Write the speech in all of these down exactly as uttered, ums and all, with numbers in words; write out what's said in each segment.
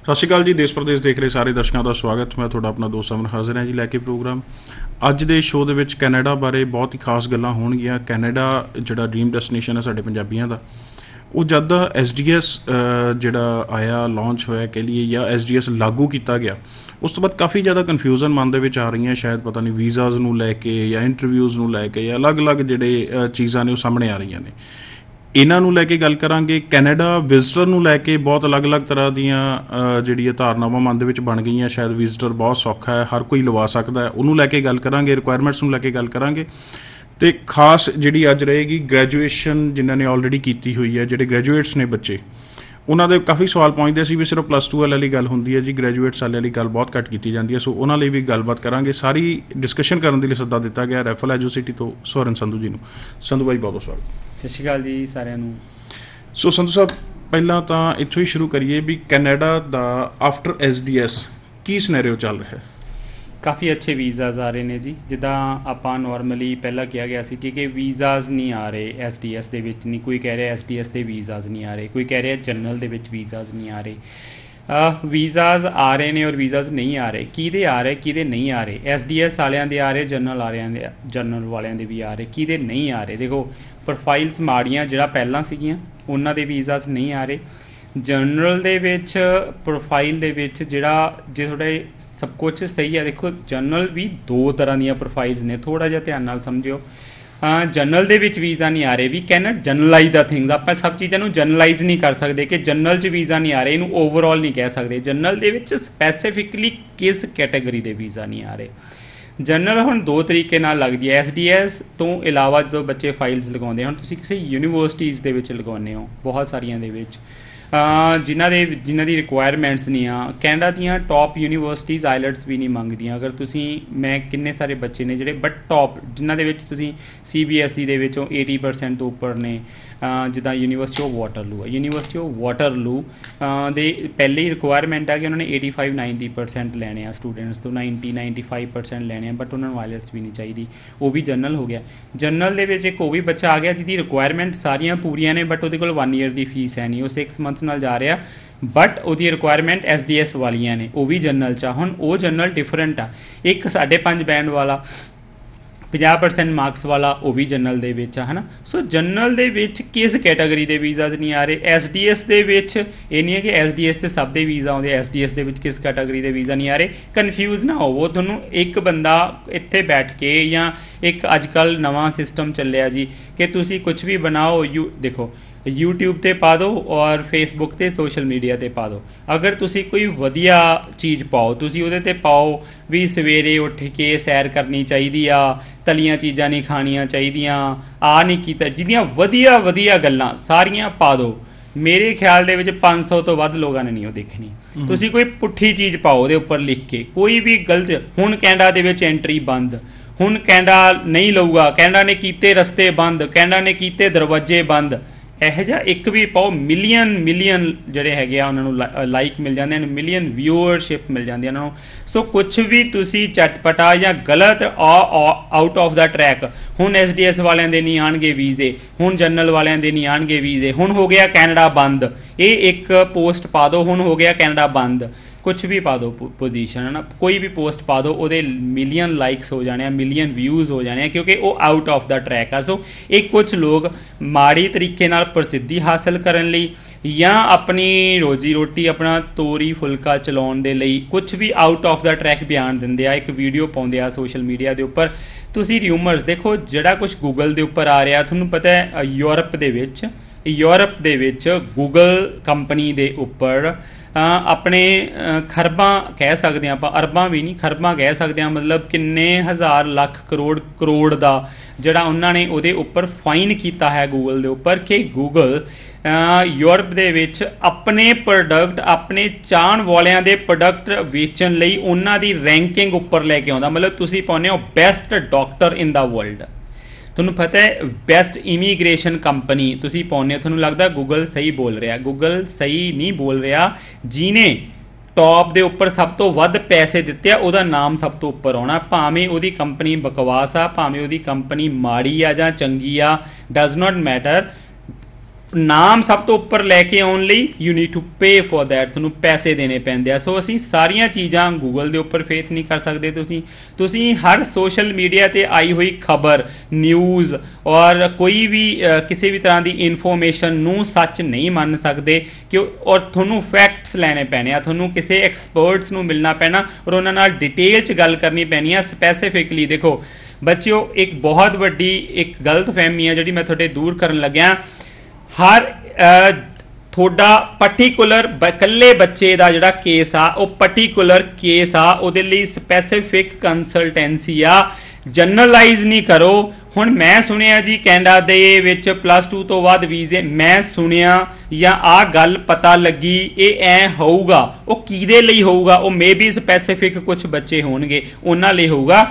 ਸਤਿ ਸ਼੍ਰੀ ਅਕਾਲ ਜੀ। ਦੇਸ਼ ਪ੍ਰਦੇਸ਼ ਦੇਖ ਰਹੇ ਸਾਰੇ ਦਰਸ਼ਕਾਂ ਦਾ ਸਵਾਗਤ। ਮੈਂ ਤੁਹਾਡਾ ਆਪਣਾ ਦੋਸਤ ਅਮਨ ਹਾਜ਼ਰ ਹਾਂ ਜੀ ਲੈ ਕੇ ਪ੍ਰੋਗਰਾਮ। ਅੱਜ ਦੇ ਸ਼ੋਅ ਦੇ ਵਿੱਚ ਕੈਨੇਡਾ ਬਾਰੇ ਬਹੁਤ ਹੀ ਖਾਸ ਗੱਲਾਂ ਹੋਣਗੀਆਂ। ਕੈਨੇਡਾ ਜਿਹੜਾ ਡ੍ਰੀਮ ਡੈਸਟੀਨੇਸ਼ਨ ਹੈ ਸਾਡੇ ਪੰਜਾਬੀਆਂ ਦਾ, ਉਹ ਜਦ ਦਾ ਐਸ ਡੀ ਐਸ ਜਿਹੜਾ ਆਇਆ, ਲਾਂਚ ਹੋਇਆ ਕਹਿ ਲਈਏ, ਜਾਂ ਐਸ ਡੀ ਐਸ ਲਾਗੂ ਕੀਤਾ ਗਿਆ, ਉਸ ਤੋਂ ਬਾਅਦ ਕਾਫੀ ਜ਼ਿਆਦਾ ਕਨਫਿਊਜ਼ਨ ਮਨ ਦੇ ਵਿੱਚ ਆ ਰਹੀਆਂ। ਸ਼ਾਇਦ ਪਤਾ ਨਹੀਂ ਵੀਜ਼ਾਜ਼ ਨੂੰ ਲੈ ਕੇ ਜਾਂ ਇੰਟਰਵਿਊਜ਼ ਨੂੰ ਲੈ ਕੇ ਜਾਂ ਅਲੱਗ-ਅਲੱਗ ਜਿਹੜੇ ਚੀਜ਼ਾਂ ਨੇ ਉਹ ਸਾਹਮਣੇ ਆ ਰਹੀਆਂ ਨੇ। ਇਹਨਾਂ ਨੂੰ ਲੈ ਕੇ ਗੱਲ ਕਰਾਂਗੇ। ਕੈਨੇਡਾ ਵਿਜ਼ਟਰ ਨੂੰ ਲੈ ਕੇ ਬਹੁਤ ਅਲੱਗ-ਅਲੱਗ ਤਰ੍ਹਾਂ ਦੀਆਂ ਜਿਹੜੀਆਂ ਧਾਰਨਾਵਾਂ ਮਨ ਦੇ ਵਿੱਚ ਬਣ ਗਈਆਂ। ਸ਼ਾਇਦ ਵਿਜ਼ਟਰ ਬਹੁਤ ਸੌਖਾ ਹੈ, ਹਰ ਕੋਈ ਲਵਾ ਸਕਦਾ ਹੈ, ਉਹਨੂੰ ਲੈ ਕੇ ਗੱਲ ਕਰਾਂਗੇ। ਰਿਕੁਆਇਰਮੈਂਟਸ ਨੂੰ ਲੈ ਕੇ ਗੱਲ ਕਰਾਂਗੇ। ਅਤੇ ਖਾਸ ਜਿਹੜੀ ਅੱਜ ਰਹੇਗੀ ਗ੍ਰੈਜੂਏਸ਼ਨ ਜਿਨ੍ਹਾਂ ਨੇ ਆਲਰੇਡੀ ਕੀਤੀ ਹੋਈ ਹੈ, ਜਿਹੜੇ ਗ੍ਰੈਜੂਏਟਸ ਨੇ ਬੱਚੇ, ਉਹਨਾਂ ਦੇ ਕਾਫੀ ਸਵਾਲ ਪਹੁੰਚਦੇ ਸੀ ਵੀ ਸਿਰਫ ਪਲੱਸ ਟੂ ਵਾਲਿਆਂ ਲਈ ਗੱਲ ਹੁੰਦੀ ਹੈ ਜੀ, ਗ੍ਰੈਜੂਏਟਸ ਵਾਲਿਆਂ ਲਈ ਗੱਲ ਬਹੁਤ ਘੱਟ ਕੀਤੀ ਜਾਂਦੀ ਹੈ। ਸੋ ਉਹਨਾਂ ਲਈ ਵੀ ਗੱਲਬਾਤ ਕਰਾਂਗੇ। ਸਾਰੀ ਡਿਸਕਸ਼ਨ ਕਰਨ ਦੇ ਲਈ ਸੱਦਾ ਦਿੱਤਾ ਗਿਆ ਰੈਫਲ ਐਜੂਸਿਟੀ ਤੋਂ ਸਵਰਨ ਸੰਧੂ ਜੀ ਨੂੰ। ਸੰਧੂ ਬਾਈ ਬਹੁਤ ਬਹੁਤ ਸਵਾਗਤ। ਸਤਿ ਸ਼੍ਰੀ ਅਕਾਲ ਜੀ ਸਾਰਿਆਂ ਨੂੰ। ਸੋ ਸੰਧੂ ਸਾਹਿਬ, ਪਹਿਲਾਂ ਤਾਂ ਇੱਥੋਂ ਹੀ ਸ਼ੁਰੂ ਕਰੀਏ ਵੀ ਕੈਨੇਡਾ ਦਾ ਆਫਟਰ ਐਸ ਡੀ ਐਸ ਕੀ ਸਿਨੈਰੀਓ ਚੱਲ ਰਿਹਾ ਹੈ? ਕਾਫੀ ਅੱਛੇ ਵੀਜ਼ਾਜ਼ ਆ ਰਹੇ ਨੇ ਜੀ। ਜਿੱਦਾਂ ਆਪਾਂ ਨੋਰਮਲੀ ਪਹਿਲਾਂ ਕਿਹਾ ਗਿਆ ਸੀ ਕਿ ਕਿ ਵੀਜ਼ਾਜ਼ ਨਹੀਂ ਆ ਰਹੇ ਐਸ ਡੀ ਐਸ ਦੇ ਵਿੱਚ। ਨਹੀਂ ਕੋਈ ਕਹਿ ਰਿਹਾ ਐਸ ਡੀ ਐਸ ਦੇ ਵੀਜ਼ਾਜ਼ ਨਹੀਂ ਆ ਰਹੇ, ਕੋਈ ਕਹਿ ਰਿਹਾ ਜਨਰਲ ਦੇ ਵਿੱਚ ਵੀਜ਼ਾਜ਼ ਨਹੀਂ ਆ ਰਹੇ। ਵੀਜ਼ਾਜ਼ ਆ ਰਹੇ ਨੇ ਔਰ ਵੀਜ਼ਾਜ਼ ਨਹੀਂ ਆ ਰਹੇ। ਕਿਹਦੇ ਆ ਰਹੇ, ਕਿਹਦੇ ਨਹੀਂ ਆ ਰਹੇ? ਐਸ ਡੀ ਐਸ ਵਾਲਿਆਂ ਦੇ ਆ ਰਹੇ, ਜਨਰਲ ਵਾਲਿਆਂ ਦੇ ਜਨਰਲ ਵਾਲਿਆਂ ਦੇ ਵੀ ਆ ਰਹੇ। ਕਿਹਦੇ ਨਹੀਂ ਆ ਰਹੇ? ਦੇਖੋ, ਪ੍ਰੋਫਾਈਲਸ ਮਾੜੀਆਂ ਜਿਹੜਾ ਪਹਿਲਾਂ ਸੀਗੀਆਂ ਉਹਨਾਂ ਦੇ ਵੀਜ਼ਾਜ਼ ਨਹੀਂ ਆ ਰਹੇ। ਜਨਰਲ ਦੇ ਵਿੱਚ ਪ੍ਰੋਫਾਈਲ ਦੇ ਵਿੱਚ ਜਿਹੜਾ ਜੇ ਤੁਹਾਡੇ ਸਭ ਕੁਛ ਸਹੀ ਹੈ, ਦੇਖੋ ਜਨਰਲ ਵੀ ਦੋ ਤਰ੍ਹਾਂ ਦੀਆਂ ਪ੍ਰੋਫਾਈਲਸ ਨੇ, ਥੋੜ੍ਹਾ ਜਿਹਾ ਧਿਆਨ ਨਾਲ ਸਮਝਿਓ। ਜਨਰਲ ਦੇ ਵਿੱਚ ਵੀਜ਼ਾ ਨਹੀਂ ਆ ਰਹੇ। We can not generalise the things. ਆਪਾਂ ਸਭ ਚੀਜ਼ਾਂ ਨੂੰ ਜਨਰਲਾਈਜ਼ ਨਹੀਂ ਕਰ ਸਕਦੇ ਕਿ ਜਨਰਲ 'ਚ ਵੀਜ਼ਾ ਨਹੀਂ ਆ ਰਹੇ, ਇਹਨੂੰ ਓਵਰਆਲ ਨਹੀਂ ਕਹਿ ਸਕਦੇ। ਜਨਰਲ ਦੇ ਵਿੱਚ ਸਪੈਸੀਫਿਕਲੀ ਕਿਸ ਕੈਟਾਗਰੀ ਦੇ ਵੀਜ਼ਾ ਨਹੀਂ ਆ ਰਹੇ। ਜਨਰਲ ਹੁਣ ਦੋ ਤਰੀਕੇ ਨਾਲ ਲੱਗਦੀ ਹੈ। ਐਸ ਡੀ ਐਸ ਤੋਂ ਇਲਾਵਾ ਜਦੋਂ ਬੱਚੇ ਫਾਈਲਸ ਲਗਾਉਂਦੇ, ਹੁਣ ਤੁਸੀਂ ਕਿਸੇ ਯੂਨੀਵਰਸਿਟੀਜ਼ ਦੇ ਵਿੱਚ ਲਗਾਉਂਦੇ ਹੋ, ਬਹੁਤ ਸਾਰੀਆਂ ਦੇ ਵਿੱਚ ਜਿਨ੍ਹਾਂ ਦੇ ਜਿਨ੍ਹਾਂ ਦੀ ਰਿਕੁਆਇਰਮੈਂਟਸ ਨਹੀਂ ਆ। ਕੈਨੇਡਾ ਦੀਆਂ ਟੌਪ ਯੂਨੀਵਰਸਿਟੀਜ਼ ਆਈਲੈਟਸ ਵੀ ਨਹੀਂ ਮੰਗਦੀਆਂ। ਅਗਰ ਤੁਸੀਂ, ਮੈਂ ਕਿੰਨੇ ਸਾਰੇ ਬੱਚੇ ਨੇ ਜਿਹੜੇ ਬਟ ਟੌਪ ਜਿਨ੍ਹਾਂ ਦੇ ਵਿੱਚ ਤੁਸੀਂ ਸੀ ਬੀ ਐਸ ਈ ਦੇ ਵਿੱਚੋਂ ਏਟੀ ਪਰਸੈਂਟ ਤੋਂ ਉੱਪਰ ਨੇ, ਜਿੱਦਾਂ ਯੂਨੀਵਰਸਿਟੀ ਆਫ ਵਾਟਰਲੂ ਹੈ। ਯੂਨੀਵਰਸਿਟੀ ਆਫ ਵਾਟਰਲੂ ਦੇ ਪਹਿਲੇ ਹੀ ਰਿਕੁਆਇਰਮੈਂਟ ਆ ਕਿ ਉਹਨਾਂ ਨੇ ਏਟੀ ਫਾਈਵ ਨਾਈਨਟੀ ਪਰਸੈਂਟ ਲੈਣੇ ਆ ਸਟੂਡੈਂਟਸ ਤੋਂ, ਨਾਈਨਟੀ ਨਾਈਨਟੀ ਫਾਈਵ ਪਰਸੈਂਟ ਲੈਣੇ ਆ, ਬਟ ਉਹਨਾਂ ਨੂੰ ਆਈਲੈਟਸ ਵੀ ਨਹੀਂ ਚਾਹੀਦੀ। ਉਹ ਵੀ ਜਨਰਲ ਹੋ ਗਿਆ। ਜਨਰਲ ਦੇ ਵਿੱਚ ਇੱਕ ਉਹ ਵੀ ਬੱਚਾ ਆ ਗਿਆ ਜਿਹਦੀ ਰਿਕੁਆਇਰਮੈਂਟ ਸਾਰੀਆਂ ਪੂਰੀਆਂ ਨੇ, ਬਟ ਉਹਦੇ ਕੋਲ ਵਨ ਈਅਰ ਦੀ ਫੀਸ ਹੈ ਨਹੀਂ, ਉਹ ਸਿਕਸ ਮੰਥ ਨਾਲ ਜਾ ਰਿਹਾ, ਬਟ ਉਹਦੀ ਰਿਕੁਆਇਰਮੈਂਟ ਐਸ ਡੀ ਐਸ ਵਾਲੀਆਂ ਨੇ, ਉਹ ਵੀ ਜਨਰਲ 'ਚ ਆ। ਹੁਣ ਉਹ ਜਨਰਲ ਡਿਫਰੈਂਟ ਆ। ਇੱਕ ਸਾਢੇ ਪੰਜ ਬੈਂਡ ਵਾਲਾ, ਪੰਜਾਹ ਪਰਸੈਂਟ ਮਾਰਕਸ ਵਾਲਾ, ਉਹ ਵੀ ਜਨਰਲ ਦੇ ਵਿੱਚ ਆ, ਹੈ ਨਾ। ਸੋ ਜਨਰਲ ਦੇ ਵਿੱਚ ਕਿਸ ਕੈਟਾਗਰੀ ਦੇ ਵੀਜ਼ਾਜ਼ ਨਹੀਂ ਆ ਰਹੇ। ਐਸ ਡੀ ਐਸ ਦੇ ਵਿੱਚ ਇਹ ਨਹੀਂ ਹੈ ਕਿ ਐਸ ਡੀ ਐਸ 'ਚ ਸਭ ਦੇ ਵੀਜ਼ਾ ਆਉਂਦੇ, ਐਸ ਡੀ ਐਸ ਦੇ ਵਿੱਚ ਕਿਸ ਕੈਟਾਗਰੀ ਦੇ ਵੀਜ਼ਾ ਨਹੀਂ ਆ ਰਹੇ। ਕਨਫਿਊਜ਼ ਨਾ ਹੋਵੋ। ਤੁਹਾਨੂੰ ਇੱਕ ਬੰਦਾ ਇੱਥੇ ਬੈਠ ਕੇ, ਜਾਂ ਇੱਕ ਅੱਜ ਕੱਲ੍ਹ ਨਵਾਂ ਸਿਸਟਮ ਚੱਲਿਆ ਜੀ ਕਿ ਤੁਸੀਂ ਕੁਛ ਵੀ ਬਣਾਓ, ਯੂ ਦੇਖੋ YouTube 'ਤੇ ਪਾ ਦਿਓ ਔਰ Facebook 'ਤੇ ਸੋਸ਼ਲ ਮੀਡੀਆ 'ਤੇ ਪਾ ਦਿਓ। ਅਗਰ ਤੁਸੀਂ ਕੋਈ ਵਧੀਆ ਚੀਜ਼ ਪਾਓ, ਤੁਸੀਂ ਉਹਦੇ 'ਤੇ ਪਾਓ ਵੀ ਸਵੇਰੇ ਉੱਠ ਕੇ ਸੈਰ ਕਰਨੀ ਚਾਹੀਦੀ ਆ, ਤਲੀਆਂ ਚੀਜ਼ਾਂ ਨਹੀਂ ਖਾਣੀਆਂ ਚਾਹੀਦੀਆਂ, ਆਹ ਨਹੀਂ ਕੀਤਾ, ਜਿਹਦੀਆਂ ਵਧੀਆ ਵਧੀਆ ਗੱਲਾਂ ਸਾਰੀਆਂ ਪਾ ਦਿਓ। ਮੇਰੇ ਖਿਆਲ ਦੇ ਵਿੱਚ ਪੰਜ ਸੌ ਤੋਂ ਵੱਧ ਲੋਕਾਂ ਨੇ ਨਹੀਂ ਉਹ ਦੇਖਣੀ। ਤੁਸੀਂ ਕੋਈ ਪੁੱਠੀ ਚੀਜ਼ ਪਾਓ ਉਹਦੇ ਉੱਪਰ ਲਿਖ ਕੇ, ਕੋਈ ਵੀ ਗਲਤ। ਹੁਣ ਕੈਨੇਡਾ ਦੇ ਵਿੱਚ ਐਂਟਰੀ ਬੰਦ, ਹੁਣ ਕੈਨੇਡਾ ਨਹੀਂ ਲਊਗਾ, ਕੈਨੇਡਾ ਨੇ ਕੀਤੇ ਰਸਤੇ ਬੰਦ, ਕੈਨੇਡਾ ਨੇ ਕੀਤੇ ਦਰਵਾਜ਼ੇ ਬੰਦ, ਇਹੋ ਜਿਹਾ ਇੱਕ ਵੀ ਪਾਓ, ਮਿਲੀਅਨ ਮਿਲੀਅਨ ਜਿਹੜੇ ਹੈਗੇ ਆ ਉਹਨਾਂ ਨੂੰ ਲਾਈਕ ਮਿਲ ਜਾਂਦੇ ਹਨ, ਮਿਲੀਅਨ ਵਿਊਅਰਸ਼ਿਪ ਮਿਲ ਜਾਂਦੀ ਹੈ ਉਹਨਾਂ ਨੂੰ। ਸੋ ਕੁਛ ਵੀ ਤੁਸੀਂ ਚਟਪਟਾ ਜਾਂ ਗਲਤ ਆਊਟ ਆਫ ਦਾ ਟਰੈਕ, ਹੁਣ ਐਸ ਡੀ ਐਸ ਵਾਲਿਆਂ ਦੇ ਨਹੀਂ ਆਉਣਗੇ ਵੀਜ਼ੇ, ਹੁਣ ਜਨਰਲ ਵਾਲਿਆਂ ਦੇ ਨਹੀਂ ਆਉਣਗੇ ਵੀਜ਼ੇ, ਹੁਣ ਹੋ ਗਿਆ ਕੈਨੇਡਾ ਬੰਦ, ਇਹ ਇੱਕ ਪੋਸਟ ਪਾ ਦਿਓ, ਹੁਣ ਹੋ ਗਿਆ ਕੈਨੇਡਾ ਬੰਦ, ਕੁਛ ਵੀ ਪਾ ਦਿਓ ਪੋਜੀਸ਼ਨ, ਹੈ ਨਾ। ਕੋਈ ਵੀ ਪੋਸਟ ਪਾ ਦਿਓ, ਉਹਦੇ ਮਿਲੀਅਨ ਲਾਈਕਸ ਹੋ ਜਾਣੇ ਆ, ਮਿਲੀਅਨ ਵਿਊਜ਼ ਹੋ ਜਾਣੇ ਆ, ਕਿਉਂਕਿ ਉਹ ਆਊਟ ਆਫ ਦਾ ਟਰੈਕ ਆ। ਸੋ ਇਹ ਕੁਛ ਲੋਕ ਮਾੜੀ ਤਰੀਕੇ ਨਾਲ ਪ੍ਰਸਿੱਧੀ ਹਾਸਲ ਕਰਨ ਲਈ ਜਾਂ ਆਪਣੀ ਰੋਜ਼ੀ ਰੋਟੀ, ਆਪਣਾ ਤੋਰੀ ਫੁਲਕਾ ਚਲਾਉਣ ਦੇ ਲਈ ਕੁਛ ਵੀ ਆਊਟ ਆਫ ਦਾ ਟਰੈਕ ਬਿਆਨ ਦਿੰਦੇ ਆ, ਇੱਕ ਵੀਡੀਓ ਪਾਉਂਦੇ ਆ ਸੋਸ਼ਲ ਮੀਡੀਆ ਦੇ ਉੱਪਰ। ਤੁਸੀਂ ਰਿਊਮਰਸ ਦੇਖੋ, ਜਿਹੜਾ ਕੁਛ ਗੂਗਲ ਦੇ ਉੱਪਰ ਆ ਰਿਹਾ, ਤੁਹਾਨੂੰ ਪਤਾ ਹੈ ਯੂਰਪ ਦੇ ਵਿੱਚ ਯੂਰਪ ਦੇ ਵਿੱਚ ਗੂਗਲ ਕੰਪਨੀ ਦੇ ਉੱਪਰ ਆਪਣੇ ਖਰਬਾਂ ਕਹਿ ਸਕਦੇ ਹਾਂ ਆਪਾਂ, ਅਰਬਾਂ ਵੀ ਨਹੀਂ, ਖਰਬਾਂ ਕਹਿ ਸਕਦੇ ਹਾਂ, ਮਤਲਬ ਕਿੰਨੇ ਹਜ਼ਾਰ ਲੱਖ ਕਰੋੜ ਕਰੋੜ ਦਾ ਜਿਹੜਾ ਉਹਨਾਂ ਨੇ ਉਹਦੇ ਉੱਪਰ ਫਾਈਨ ਕੀਤਾ ਹੈ ਗੂਗਲ ਦੇ ਉੱਪਰ, ਕਿ ਗੂਗਲ ਯੂਰਪ ਦੇ ਵਿੱਚ ਆਪਣੇ ਪ੍ਰੋਡਕਟ, ਆਪਣੇ ਚਾਹਣ ਵਾਲਿਆਂ ਦੇ ਪ੍ਰੋਡਕਟ ਵੇਚਣ ਲਈ ਉਹਨਾਂ ਦੀ ਰੈਂਕਿੰਗ ਉੱਪਰ ਲੈ ਕੇ ਆਉਂਦਾ। ਮਤਲਬ ਤੁਸੀਂ ਪਾਉਂਦੇ ਹੋ best doctor in the world, ਤੁਹਾਨੂੰ ਪਤਾ ਹੈ ਬੈਸਟ ਇਮੀਗ੍ਰੇਸ਼ਨ ਕੰਪਨੀ ਤੁਸੀਂ ਪਾਉਂਦੇ ਹੋ, ਤੁਹਾਨੂੰ ਲੱਗਦਾ ਗੂਗਲ ਸਹੀ ਬੋਲ ਰਿਹਾ। ਗੂਗਲ ਸਹੀ ਨਹੀਂ ਬੋਲ ਰਿਹਾ। ਜਿਹਨੇ ਟੌਪ ਦੇ ਉੱਪਰ ਸਭ ਤੋਂ ਵੱਧ ਪੈਸੇ ਦਿੱਤੇ ਆ, ਉਹਦਾ ਨਾਮ ਸਭ ਤੋਂ ਉੱਪਰ ਆਉਣਾ, ਭਾਵੇਂ ਉਹਦੀ ਕੰਪਨੀ ਬਕਵਾਸ ਆ, ਭਾਵੇਂ ਉਹਦੀ ਕੰਪਨੀ ਮਾੜੀ ਆ ਜਾਂ ਚੰਗੀ ਆ, ਡਜ਼ ਨਾਟ ਮੈਟਰ। ਨਾਮ ਸਭ ਤੋਂ ਉੱਪਰ ਲੈ ਕੇ ਆਉਣ ਲਈ you need to pay for that, ਤੁਹਾਨੂੰ ਪੈਸੇ ਦੇਣੇ ਪੈਂਦੇ ਆ। ਸੋ ਅਸੀਂ ਸਾਰੀਆਂ ਚੀਜ਼ਾਂ ਗੂਗਲ ਦੇ ਉੱਪਰ ਫੇਥ ਨਹੀਂ ਕਰ ਸਕਦੇ। ਤੁਸੀਂ ਤੁਸੀਂ ਹਰ ਸੋਸ਼ਲ ਮੀਡੀਆ ਤੇ ਆਈ ਹੋਈ ਖਬਰ, ਨਿਊਜ਼ ਔਰ ਕੋਈ ਵੀ ਕਿਸੇ ਵੀ ਤਰ੍ਹਾਂ ਦੀ ਇਨਫੋਰਮੇਸ਼ਨ ਨੂੰ ਸੱਚ ਨਹੀਂ ਮੰਨ ਸਕਦੇ ਕਿ ਔਰ ਤੁਹਾਨੂੰ ਫੈਕਟਸ ਲੈਣੇ ਪੈਣੇ ਆ, ਤੁਹਾਨੂੰ ਕਿਸੇ ਐਕਸਪਰਟਸ ਨੂੰ ਮਿਲਣਾ ਪੈਣਾ ਔਰ ਉਹਨਾਂ ਨਾਲ ਡਿਟੇਲ 'ਚ ਗੱਲ ਕਰਨੀ ਪੈਣੀ ਆ ਸਪੈਸੀਫਿਕਲੀ। ਦੇਖੋ ਬੱਚਿਓ, ਇੱਕ ਬਹੁਤ ਵੱਡੀ ਇੱਕ ਗਲਤ ਫਹਿਮੀ ਆ ਜਿਹੜੀ ਮੈਂ ਤੁਹਾਡੇ ਦੂਰ ਕਰਨ ਲੱਗਿਆ। ਹਰ ਤੁਹਾਡਾ ਪਰਟੀਕੂਲਰ ਇਕੱਲੇ ਬੱਚੇ ਦਾ ਜਿਹੜਾ ਕੇਸ ਆ ਉਹ ਪਰਟੀਕੂਲਰ ਕੇਸ ਆ, ਉਹਦੇ ਲਈ ਸਪੈਸੀਫਿਕ ਕੰਸਲਟੈਂਸੀ ਆ, ਜਨਰਲਾਈਜ਼ ਨਹੀਂ ਕਰੋ। ਹੁਣ ਮੈਂ ਸੁਣਿਆ ਜੀ ਕੈਨੇਡਾ ਦੇ ਵਿੱਚ ਪਲੱਸ ਟੂ ਤੋਂ ਬਾਅਦ ਵੀਜ਼ੇ, ਮੈਂ ਸੁਣਿਆ ਜਾਂ ਆਹ ਗੱਲ ਪਤਾ ਲੱਗੀ ਇਹ ਐ ਹੋਊਗਾ, ਉਹ ਕਿਹਦੇ ਲਈ ਹੋਊਗਾ? ਉਹ ਮੇ ਬੀ ਸਪੈਸੀਫਿਕ ਕੁਝ ਬੱਚੇ ਹੋਣਗੇ ਉਹਨਾਂ ਲਈ ਹੋਊਗਾ।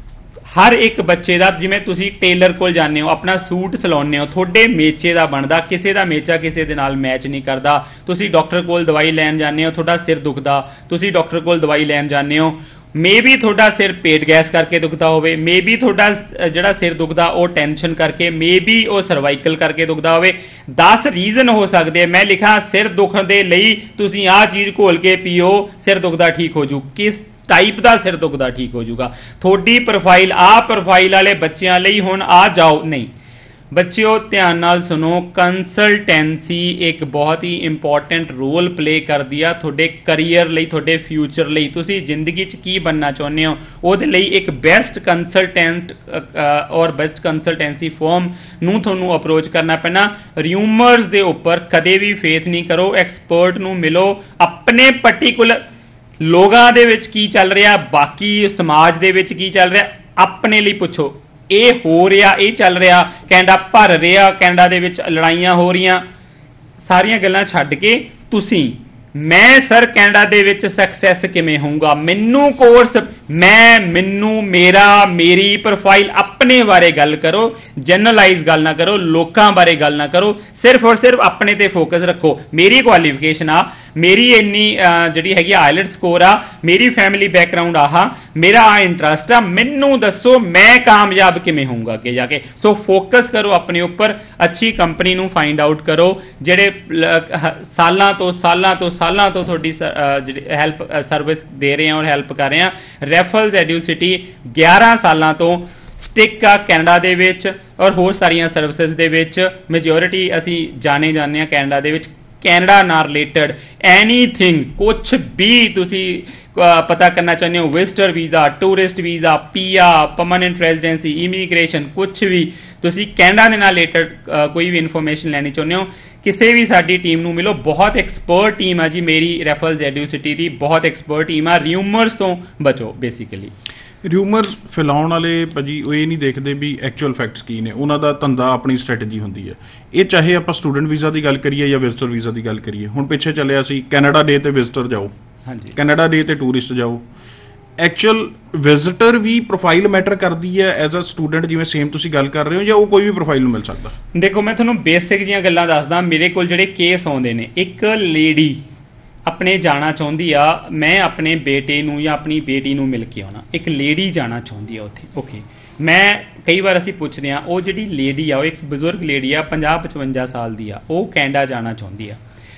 ਹਰ ਇੱਕ ਬੱਚੇ ਦਾ, ਜਿਵੇਂ ਤੁਸੀਂ ਟੇਲਰ ਕੋਲ ਜਾਂਦੇ ਹੋ ਆਪਣਾ ਸੂਟ ਸਿਲਾਉਂਦੇ ਹੋ, ਤੁਹਾਡੇ ਮੇਚੇ ਦਾ ਬਣਦਾ, ਕਿਸੇ ਦਾ ਮੇਚਾ ਕਿਸੇ ਦੇ ਨਾਲ ਮੈਚ ਨਹੀਂ ਕਰਦਾ। ਤੁਸੀਂ ਡਾਕਟਰ ਕੋਲ ਦਵਾਈ ਲੈਣ ਜਾਂਦੇ ਹੋ, ਤੁਹਾਡਾ ਸਿਰ ਦੁਖਦਾ, ਤੁਸੀਂ ਡਾਕਟਰ ਕੋਲ ਦਵਾਈ ਲੈਣ ਜਾਂਦੇ ਹੋ, ਮੇ ਬੀ ਤੁਹਾਡਾ ਸਿਰ ਪੇਟ ਗੈਸ ਕਰਕੇ ਦੁਖਦਾ ਹੋਵੇ, ਮੇ ਬੀ ਤੁਹਾਡਾ ਜਿਹੜਾ ਸਿਰ ਦੁਖਦਾ ਉਹ ਟੈਨਸ਼ਨ ਕਰਕੇ, ਮੇ ਬੀ ਉਹ ਸਰਵਾਈਕਲ ਕਰਕੇ ਦੁਖਦਾ ਹੋਵੇ। ਦਸ ਰੀਜ਼ਨ ਹੋ ਸਕਦੇ। ਮੈਂ ਲਿਖਾਂ ਸਿਰ ਦੁਖਣ ਦੇ ਲਈ ਤੁਸੀਂ ਆਹ ਚੀਜ਼ ਘੋਲ ਕੇ ਪੀਓ, ਸਿਰ ਦੁਖਦਾ ਠੀਕ ਹੋ ਜੂ। ਕਿਸ ਟਾਈਪ ਦਾ ਸਿਰ ਦੁਖਦਾ ਠੀਕ ਹੋ ਜਾਊਗਾ? ਤੁਹਾਡੀ ਪ੍ਰੋਫਾਈਲ, ਆਹ ਪ੍ਰੋਫਾਈਲ ਵਾਲੇ ਬੱਚਿਆਂ ਲਈ ਹੁਣ ਆ ਜਾਓ, ਨਹੀਂ। ਬੱਚਿਓ ਧਿਆਨ ਨਾਲ ਸੁਣੋ, ਕੰਸਲਟੈਂਸੀ ਇੱਕ ਬਹੁਤ ਹੀ ਇੰਪੋਰਟੈਂਟ ਰੋਲ ਪਲੇ ਕਰਦੀ ਆ ਤੁਹਾਡੇ ਕਰੀਅਰ ਲਈ, ਤੁਹਾਡੇ ਫਿਊਚਰ ਲਈ। ਤੁਸੀਂ ਜ਼ਿੰਦਗੀ 'ਚ ਕੀ ਬਣਨਾ ਚਾਹੁੰਦੇ ਹੋ ਉਹਦੇ ਲਈ ਇੱਕ ਬੈਸਟ ਕੰਸਲਟੈਂਟ ਔਰ ਬੈਸਟ ਕੰਸਲਟੈਂਸੀ ਫਰਮ ਨੂੰ ਤੁਹਾਨੂੰ ਅਪਰੋਚ ਕਰਨਾ ਪੈਣਾ। ਰਿਊਮਰਸ ਦੇ ਉੱਪਰ ਕਦੇ ਵੀ ਫੇਥ ਨਹੀਂ ਕਰੋ, ਐਕਸਪਰਟ ਨੂੰ ਮਿਲੋ। ਆਪਣੇ ਪਰਟੀਕੂਲਰ ਲੋਕਾਂ ਦੇ ਵਿੱਚ ਕੀ ਚੱਲ ਰਿਹਾ, ਬਾਕੀ ਸਮਾਜ ਦੇ ਵਿੱਚ ਕੀ ਚੱਲ ਰਿਹਾ, ਆਪਣੇ ਲਈ ਪੁੱਛੋ। ਇਹ ਹੋ ਰਿਹਾ, ਇਹ ਚੱਲ ਰਿਹਾ, ਕੈਨੇਡਾ ਭਰ ਰਿਹਾ, ਕੈਨੇਡਾ ਦੇ ਵਿੱਚ ਲੜਾਈਆਂ ਹੋ ਰਹੀਆਂ, ਸਾਰੀਆਂ ਗੱਲਾਂ ਛੱਡ ਕੇ ਤੁਸੀਂ ਮੈਂ ਸਰ ਕੈਨੇਡਾ ਦੇ ਵਿੱਚ ਸਕਸੈਸ ਕਿਵੇਂ ਹੋਊਗਾ, ਮੈਨੂੰ ਕੋਰਸ, ਮੈਂ ਮੈਨੂੰ ਮੇਰਾ ਮੇਰੀ ਪ੍ਰੋਫਾਈਲ, ਆਪਣੇ ਬਾਰੇ ਗੱਲ ਕਰੋ, ਜਨਰਲਾਈਜ਼ ਗੱਲ ਨਾ ਕਰੋ, ਲੋਕਾਂ ਬਾਰੇ ਗੱਲ ਨਾ ਕਰੋ। ਸਿਰਫ ਔਰ ਸਿਰਫ ਆਪਣੇ ਤੇ ਫੋਕਸ ਰੱਖੋ। ਮੇਰੀ ਕੁਆਲੀਫਿਕੇਸ਼ਨ ਆ, ਮੇਰੀ ਇੰਨੀ ਜਿਹੜੀ ਹੈਗੀ ਆਈਲੈਟ ਸਕੋਰ ਆ, ਮੇਰੀ ਫੈਮਿਲੀ ਬੈਕਗ੍ਰਾਉਂਡ ਆਹ, ਮੇਰਾ ਆ ਇੰਟਰਸਟ ਆ, ਮੈਨੂੰ ਦੱਸੋ ਮੈਂ ਕਾਮਯਾਬ ਕਿਵੇਂ ਹੋਊਗਾ ਅੱਗੇ ਜਾ ਕੇ। ਸੋ ਫੋਕਸ ਕਰੋ ਆਪਣੇ ਉੱਪਰ, ਅੱਛੀ ਕੰਪਨੀ ਨੂੰ ਫਾਈਂਡ ਆਊਟ ਕਰੋ ਜਿਹੜੇ ਸਾਲਾਂ ਤੋਂ ਸਾਲਾਂ ਤੋਂ ਸਾਲਾਂ ਤੋਂ ਤੁਹਾਡੀ ਜਿਹੜੀ ਹੈਲਪ ਸਰਵਿਸ ਦੇ ਰਹੇ ਆ ਔਰ ਹੈਲਪ ਕਰ ਰਹੇ ਆ। ਰੈਫਲਸ ਐਡੂਸਿਟੀ ਗਿਆਰਾਂ ਸਾਲਾਂ ਤੋਂ ਸਟਿਕ ਆ ਕੈਨੇਡਾ ਦੇ ਵਿੱਚ ਔਰ ਹੋਰ ਸਾਰੀਆਂ ਸਰਵਿਸਿਜ਼ ਦੇ ਵਿੱਚ। ਮੈਜੋਰਿਟੀ ਅਸੀਂ ਜਾਣੇ ਜਾਂਦੇ ਆ ਕੈਨੇਡਾ ਦੇ ਵਿੱਚ। ਕੈਨੇਡਾ ਨਾਲ ਰਿਲੇਟਡ ਐਨੀਥਿੰਗ, ਕੁਛ ਵੀ ਤੁਸੀਂ ਪਤਾ ਕਰਨਾ ਚਾਹੁੰਦੇ ਹੋ, visitor visa, tourist visa, PR, permanent residency, immigration, ਕੁਛ ਵੀ ਤੁਸੀਂ ਕੈਨੇਡਾ ਦੇ ਨਾਲ ਰਿਲੇਟਡ ਕੋਈ ਵੀ ਇਨਫੋਰਮੇਸ਼ਨ ਲੈਣੀ ਚਾਹੁੰਦੇ ਹੋ, ਕਿਸੇ ਵੀ ਸਾਡੀ ਟੀਮ ਨੂੰ ਮਿਲੋ। ਬਹੁਤ ਐਕਸਪਰਟ ਟੀਮ ਆ ਜੀ ਮੇਰੀ ਰੈਫਲਸ ਐਡੂਸਿਟੀ ਦੀ, ਬਹੁਤ ਐਕਸਪਰਟ ਟੀਮ ਆ। ਰਿਊਮਰਸ ਤੋਂ ਬਚੋ ਬੇਸਿਕਲੀ। ਰਿਊਮਰਸ ਫੈਲਾਉਣ ਵਾਲੇ ਭਾਜੀ ਉਹ ਇਹ ਨਹੀਂ ਦੇਖਦੇ ਵੀ ਐਕਚੁਅਲ ਫੈਕਟਸ ਕੀ ਨੇ, ਉਹਨਾਂ ਦਾ ਧੰਦਾ ਆਪਣੀ ਸਟ੍ਰੈਟਜੀ ਹੁੰਦੀ ਹੈ। ਇਹ ਚਾਹੇ ਆਪਾਂ ਸਟੂਡੈਂਟ ਵੀਜ਼ਾ ਦੀ ਗੱਲ ਕਰੀਏ ਜਾਂ ਵਿਜ਼ਟਰ ਵੀਜ਼ਾ ਦੀ ਗੱਲ ਕਰੀਏ। ਹੁਣ ਪਿੱਛੇ ਚੱਲਿਆ ਸੀ ਕੈਨੇਡਾ ਡੇ ਤੇ ਵਿਜ਼ਟਰ ਜਾਓ, ਹਾਂਜੀ, ਕੈਨੇਡਾ ਡੇ ਤੇ ਟੂਰਿਸਟ ਜਾਓ। ਐਕਚੁਅਲ ਵਿਜ਼ਟਰ ਵੀ ਪ੍ਰੋਫਾਈਲ ਮੈਟਰ ਕਰਦੀ ਹੈ ਐਜ਼ ਅ ਸਟੂਡੈਂਟ, ਜਿਵੇਂ ਸੇਮ ਤੁਸੀਂ ਗੱਲ ਕਰ ਰਹੇ ਹੋ, ਜਾਂ ਉਹ ਕੋਈ ਵੀ ਪ੍ਰੋਫਾਈਲ ਨੂੰ ਮਿਲ ਸਕਦਾ? ਦੇਖੋ ਮੈਂ ਤੁਹਾਨੂੰ ਬੇਸਿਕ ਜੀਆਂ ਗੱਲਾਂ ਦੱਸਦਾ। ਮੇਰੇ ਕੋਲ ਜਿਹੜੇ ਕੇਸ ਆਉਂਦੇ ਨੇ, ਇੱਕ ਲੇਡੀ ਆਪਣੇ ਜਾਣਾ ਚਾਹੁੰਦੀ ਆ, ਮੈਂ ਆਪਣੇ ਬੇਟੇ ਨੂੰ ਜਾਂ ਆਪਣੀ ਬੇਟੀ ਨੂੰ ਮਿਲ ਕੇ ਆਉਣਾ, ਇੱਕ ਲੇਡੀ ਜਾਣਾ ਚਾਹੁੰਦੀ ਆ ਉੱਥੇ। ਓਕੇ, ਮੈਂ ਕਈ ਵਾਰ ਅਸੀਂ ਪੁੱਛਦੇ ਹਾਂ, ਉਹ ਜਿਹੜੀ ਲੇਡੀ ਆ ਉਹ ਇੱਕ ਬਜ਼ੁਰਗ ਲੇਡੀ ਆ, ਪੰਜਾਹ ਪਚਵੰਜਾ ਸਾਲ ਦੀ ਆ, ਉਹ ਕੈਨੇਡਾ ਜਾਣਾ ਚਾਹੁੰਦੀ ਆ।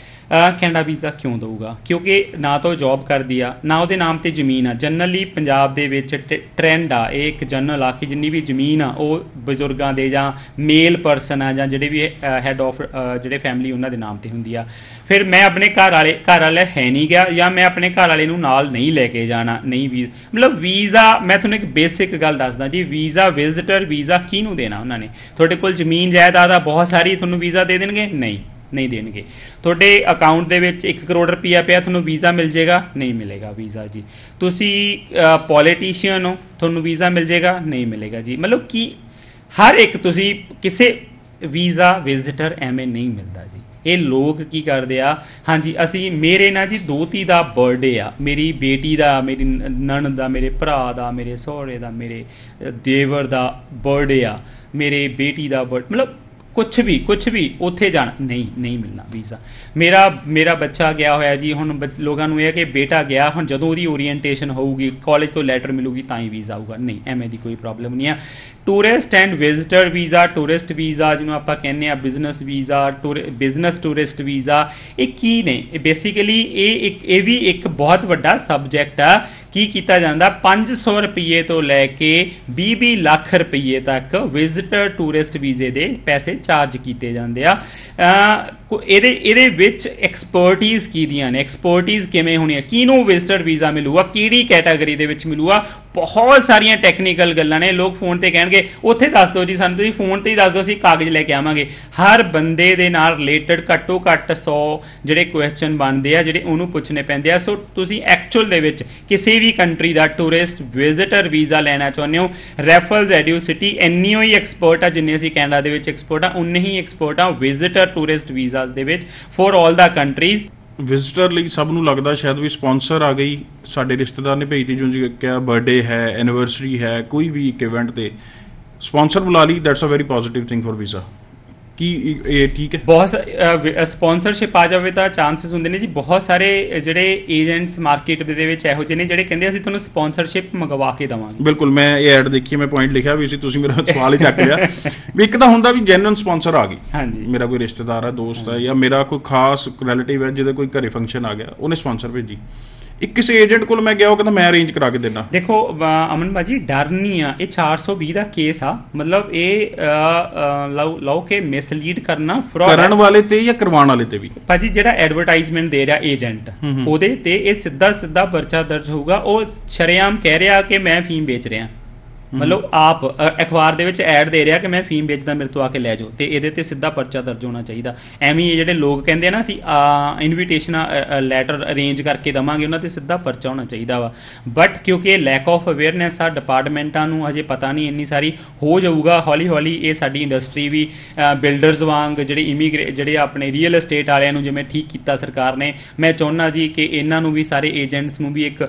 ਕੈਨੇਡਾ ਵੀਜ਼ਾ ਕਿਉਂ ਦਊਗਾ? ਕਿਉਂਕਿ ਨਾ ਤਾਂ ਉਹ ਜੌਬ ਕਰਦੀ ਆ, ਨਾ ਉਹਦੇ ਨਾਮ ਤੇ ਜ਼ਮੀਨ ਆ। ਜਨਰਲੀ ਪੰਜਾਬ ਦੇ ਵਿੱਚ ਟ੍ਰੈਂਡ ਆ, ਇਹ ਇੱਕ ਜਨਰਲ ਆ ਕਿ ਜਿੰਨੀ ਵੀ ਜ਼ਮੀਨ ਆ ਉਹ ਬਜ਼ੁਰਗਾਂ ਦੇ ਜਾਂ ਮੇਲ ਪਰਸਨ ਆ ਜਾਂ ਜਿਹੜੇ ਵੀ ਹੈਡ ਆਫ ਜਿਹੜੇ ਫੈਮਿਲੀ ਉਹਨਾਂ ਦੇ ਨਾਮ ਤੇ ਹੁੰਦੀ ਆ। ਫਿਰ ਮੈਂ ਆਪਣੇ ਘਰ ਵਾਲੇ ਘਰ ਵਾਲਾ ਹੈ ਨਹੀਂ ਗਿਆ, ਜਾਂ ਮੈਂ ਆਪਣੇ ਘਰ ਵਾਲੇ ਨੂੰ ਨਾਲ ਨਹੀਂ ਲੈ ਕੇ ਜਾਣਾ, ਨਹੀਂ ਵੀ ਮਤਲਬ ਵੀਜ਼ਾ। ਮੈਂ ਤੁਹਾਨੂੰ ਇੱਕ ਬੇਸਿਕ ਗੱਲ ਦੱਸਦਾ ਜੀ, ਵੀਜ਼ਾ ਵਿਜ਼ਟਰ ਵੀਜ਼ਾ ਕਿਹਨੂੰ ਦੇਣਾ ਉਹਨਾਂ ਨੇ? ਤੁਹਾਡੇ ਕੋਲ ਜ਼ਮੀਨ ਜਾਇਦਾਦ ਆ ਬਹੁਤ ਸਾਰੀ, ਤੁਹਾਨੂੰ ਵੀਜ਼ਾ ਦੇ ਦੇਣਗੇ? ਨਹੀਂ, ਨਹੀਂ ਦੇਣਗੇ। ਤੁਹਾਡੇ ਅਕਾਊਂਟ ਦੇ ਵਿੱਚ ਇੱਕ ਕਰੋੜ ਰੁਪਈਆ ਪਿਆ, ਤੁਹਾਨੂੰ ਵੀਜ਼ਾ ਮਿਲ ਜਾਏਗਾ? ਨਹੀਂ ਮਿਲੇਗਾ ਵੀਜ਼ਾ ਜੀ। ਤੁਸੀਂ ਪੋਲੀਟੀਸ਼ੀਅਨ ਹੋ, ਤੁਹਾਨੂੰ ਵੀਜ਼ਾ ਮਿਲ ਜਾਏਗਾ? ਨਹੀਂ ਮਿਲੇਗਾ ਜੀ। ਮਤਲਬ ਕਿ ਹਰ ਇੱਕ ਤੁਸੀਂ ਕਿਸੇ ਵੀਜ਼ਾ ਵਿਜ਼ਟਰ ਐਵੇਂ ਨਹੀਂ ਮਿਲਦਾ ਜੀ। ਇਹ ਲੋਕ ਕੀ ਕਰਦੇ ਆ, ਹਾਂਜੀ ਅਸੀਂ ਮੇਰੇ ਨਾ ਜੀ ਦੋਤੀ ਦਾ ਬਰਥਡੇ ਆ, ਮੇਰੀ ਬੇਟੀ ਦਾ, ਮੇਰੀ ਨਣਦ ਦਾ, ਮੇਰੇ ਭਰਾ ਦਾ, ਮੇਰੇ ਸਹੁਰੇ ਦਾ, ਮੇਰੇ ਦੇਵਰ ਦਾ ਬਰਥਡੇ ਆ, ਮੇਰੇ ਬੇਟੀ ਦਾ ਬਰਥ, ਮਤਲਬ ਕੁਛ ਵੀ ਕੁਛ ਵੀ ਉੱਥੇ ਜਾਣਾ ਨਹੀਂ ਨਹੀਂ ਮਿਲਣਾ ਵੀਜ਼ਾ। ਮੇਰਾ ਮੇਰਾ ਬੱਚਾ ਗਿਆ ਹੋਇਆ ਜੀ, ਹੁਣ ਬੱਚ- ਲੋਕਾਂ ਨੂੰ ਇਹ ਹੈ ਕਿ ਬੇਟਾ ਗਿਆ, ਹੁਣ ਜਦੋਂ ਉਹਦੀ ਓਰੀਐਂਟੇਸ਼ਨ ਹੋਊਗੀ, ਕਾਲਜ ਤੋਂ ਲੈਟਰ ਮਿਲੂਗੀ ਤਾਂ ਹੀ ਵੀਜ਼ਾ ਆਊਗਾ। ਨਹੀਂ, ਐਵੇਂ ਦੀ ਕੋਈ ਪ੍ਰੋਬਲਮ ਨਹੀਂ ਆ। Tourist and visitor visa, tourist visa ਜਿਹਨੂੰ ਆਪਾਂ ਕਹਿੰਦੇ ਆ, business visa, business tourist visa, ਇਹ ਕੀ ਨੇ? ਇਹ ਬੇਸਿਕਲੀ ਇਹ ਇੱਕ ਇਹ ਵੀ ਇੱਕ ਬਹੁਤ ਵੱਡਾ ਸਬਜੈਕਟ ਆ। ਕੀ ਕੀਤਾ ਜਾਂਦਾ, ਪੰਜ ਸੌ ਰੁਪਈਏ ਤੋਂ ਲੈ ਕੇ ਵੀਹ ਵੀਹ ਲੱਖ ਰੁਪਈਏ ਤੱਕ ਵਿਜ਼ਿਟਰ ਟੂਰਿਸਟ ਵੀਜ਼ੇ ਦੇ ਪੈਸੇ ਚਾਰਜ ਕੀਤੇ ਜਾਂਦੇ ਆ। ਅਹ ਇਹਦੇ ਇਹਦੇ ਵਿੱਚ ਐਕਸਪਰਟੀਜ਼ ਕਿਹਦੀਆਂ ਨੇ, ਐਕਸਪਰਟੀਜ਼ ਕਿਵੇਂ ਹੋਣੀ ਹੈ, ਕਿਹਨੂੰ ਵਿਜ਼ਿਟਰ ਵੀਜ਼ਾ ਮਿਲੂਗਾ, ਕਿਹੜੀ ਕੈਟਾਗਰੀ ਦੇ ਵਿੱਚ ਮਿਲੂਗਾ, ਬਹੁਤ ਸਾਰੀਆਂ ਟੈਕਨੀਕਲ ਗੱਲਾਂ ਨੇ। ਲੋਕ ਫੋਨ ਤੇ ਕਹਿਣਗੇ ਉੱਥੇ ਦੱਸ ਦਿਓ ਜੀ ਸਾਨੂੰ, ਤੁਸੀਂ ਫੋਨ ਤੇ ਹੀ ਦੱਸ ਦਿਓ, ਅਸੀਂ ਕਾਗਜ਼ ਲੈ ਕੇ ਆਵਾਂਗੇ। ਹਰ ਬੰਦੇ ਦੇ ਨਾਲ ਰਿਲੇਟਡ ਘੱਟੋ ਘੱਟ ਸੌ ਜਿਹੜੇ ਕੁਐਸਚਨ ਬਣਦੇ ਆ, ਜਿਹੜੇ ਉਹਨੂੰ ਪੁੱਛਣੇ ਪੈਂਦੇ ਆ। ਸੋ ਤੁਸੀਂ ਐਕਚੁਅਲ ਦੇ ਵਿੱਚ ਕਿਸੇ ਵੀ ਕੰਟਰੀ ਦਾ ਟੂਰਿਸਟ ਵਿਜ਼ਿਟਰ ਵੀਜ਼ਾ ਲੈਣਾ ਚਾਹੁੰਦੇ ਹੋ, ਰੈਫਲਸ ਐਡੂਸਿਟੀ ਇੰਨੀ ਹੀ ਐਕਸਪਰਟ ਆ ਜਿੰਨੇ ਅਸੀਂ ਕੈਨੇਡਾ ਦੇ ਵਿੱਚ ਐਕਸਪਰਟ ਆ, ਉਨੇ ਹੀ ਐਕਸਪਰਟ ਆ ਵਿਜ਼ਿਟਰ ਟੂਰਿਸਟ ਵੀਜ਼ਾਸ ਦੇ ਵਿੱਚ for all the countries. Visitor ਲਈ ਸਭ ਨੂੰ ਲੱਗਦਾ ਸ਼ਾਇਦ ਵੀ ਸਪਾਂਸਰ ਆ ਗਈ, ਸਾਡੇ ਰਿਸ਼ਤੇਦਾਰ ਨੇ ਭੇਜਤੀ, ਜਿਉਂ ਜੀ ਕਿਹਾ ਬਰਥਡੇ ਹੈ, ਐਨੀਵਰਸਰੀ ਹੈ, ਕੋਈ ਵੀ ਇੱਕ ਇਵੈਂਟ ਤੇ ਸਪਾਂਸਰ ਬੁਲਾ ਲਈ, that's a very positive thing for visa. ਕੀ ਇਹ ਠੀਕ ਹੈ? ਬਹੁਤ ਸਪਾਂਸਰਸ਼ਿਪ ਆ ਜਾਵੇ ਤਾਂ ਚਾਂਸਸ ਹੁੰਦੇ ਨੇ ਜੀ। ਬਹੁਤ ਸਾਰੇ ਜਿਹੜੇ ਏਜੰਟਸ ਮਾਰਕੀਟ ਦੇ ਵਿੱਚ ਇਹੋ ਜਿਹੇ ਨੇ ਜਿਹੜੇ ਕਹਿੰਦੇ ਅਸੀਂ ਤੁਹਾਨੂੰ ਸਪਾਂਸਰਸ਼ਿਪ ਮੰਗਵਾ ਕੇ ਦੇਵਾਂਗੇ। ਬਿਲਕੁਲ, ਮੈਂ ਇਹ ਐਡ ਦੇਖੀ, ਮੈਂ ਪੁਆਇੰਟ ਲਿਖਿਆ ਵੀ ਸੀ, ਤੁਸੀਂ ਮੇਰਾ ਸਵਾਲ ਹੀ ਚੱਕ ਲਿਆ ਵੀ ਇੱਕ ਤਾਂ ਹੁੰਦਾ ਵੀ ਜੈਨੂਇਨ ਸਪਾਂਸਰ ਆ ਗਈ। ਹਾਂਜੀ, ਮੇਰਾ ਕੋਈ ਰਿਸ਼ਤੇਦਾਰ ਹੈ, ਦੋਸਤ ਹੈ, ਜਾਂ ਮੇਰਾ ਕੋਈ ਖਾਸ ਰਿਲੇਟਿਵ ਹੈ ਜਿਹਦੇ ਕੋਈ ਘਰੇ ਫੰਕਸ਼ਨ ਆ ਗਿਆ, ਉਹਨੇ ਸਪਾਂਸਰ ਭੇਜੀ। ਇੱਕ ਕਿਸੇ ਏਜੰਟ ਕੋਲ ਮੈਂ ਗਿਆ, ਉਹ ਕਹਿੰਦਾ ਮੈਂ ਅਰੇਂਜ ਕਰਾ ਕੇ ਦੇਣਾ। ਦੇਖੋ ਅਮਨ ਭਾਜੀ, ਡਰ ਨਹੀਂ ਆ, ਇਹ ਚਾਰ ਸੌ ਵੀਹ ਦਾ ਕੇਸ ਆ। ਮਤਲਬ ਇਹ ਲਓ ਕਿ ਮਿਸਲੀਡ ਕਰਨਾ ਫਰਾਡ ਕਰਨ ਵਾਲੇ ਤੇ ਜਾਂ ਕਰਵਾਉਣ ਵਾਲੇ ਤੇ ਵੀ। ਭਾਜੀ ਜਿਹੜਾ ਐਡਵਰਟਾਈਜ਼ਮੈਂਟ ਦੇ ਰਿਹਾ ਏਜੰਟ, ਉਹਦੇ ਤੇ ਇਹ ਸਿੱਧਾ ਸਿੱਧਾ ਪਰਚਾ ਦਰਜ ਹੋਊਗਾ। ਉਹ ਸ਼ਰੇਆਮ ਕਹਿ ਰਿਹਾ ਕਿ ਮੈਂ ਫੀਮ ਵੇਚ ਰਿਹਾ, ਮਤਲਬ ਆਪ ਅਖਬਾਰ ਦੇ ਵਿੱਚ ਐਡ ਦੇ ਰਿਹਾ ਕਿ ਮੈਂ ਫੀਮ ਵੇਚਦਾ, ਮੇਰੇ ਤੋਂ ਆ ਕੇ ਲੈ ਜਾਓ, ਤੇ ਇਹਦੇ ਤੇ ਸਿੱਧਾ ਪਰਚਾ ਦਰਜ ਹੋਣਾ ਚਾਹੀਦਾ। ਐਵੇਂ ਹੀ ਜਿਹੜੇ ਲੋਕ ਕਹਿੰਦੇ ਆ ਨਾ ਅਸੀਂ ਇਨਵੀਟੇਸ਼ਨ ਲੈਟਰ ਅਰੇਂਜ ਕਰਕੇ ਦੇਵਾਂਗੇ, ਉਹਨਾਂ ਤੇ ਸਿੱਧਾ ਪਰਚਾ ਹੋਣਾ ਚਾਹੀਦਾ ਵਾ। ਬਟ ਕਿਉਂਕਿ ਲੈਕ ਆਫ ਅਵੇਅਰਨੈਸ ਆ ਡਿਪਾਰਟਮੈਂਟਾਂ ਨੂੰ ਹਜੇ ਪਤਾ ਨਹੀਂ ਇੰਨੀ ਸਾਰੀ, ਹੋ ਜਾਊਗਾ ਹੌਲੀ ਹੌਲੀ। ਇਹ ਸਾਡੀ ਇੰਡਸਟਰੀ ਵੀ ਬਿਲਡਰਸ ਵਾਂਗ ਜਿਹੜੇ ਇਮੀਗ੍ਰੇ ਜਿਹੜੇ ਆਪਣੇ ਰੀਅਲ ਏਸਟੇਟ ਵਾਲਿਆਂ ਨੂੰ ਜਿਵੇਂ ਠੀਕ ਕੀਤਾ ਸਰਕਾਰ ਨੇ, ਮੈਂ ਚਾਹੁੰਦਾ ਜੀ ਕਿ ਇਹਨਾਂ ਨੂੰ ਵੀ, ਸਾਰੇ ਏਜੰਟਸ ਨੂੰ ਵੀ ਇੱਕ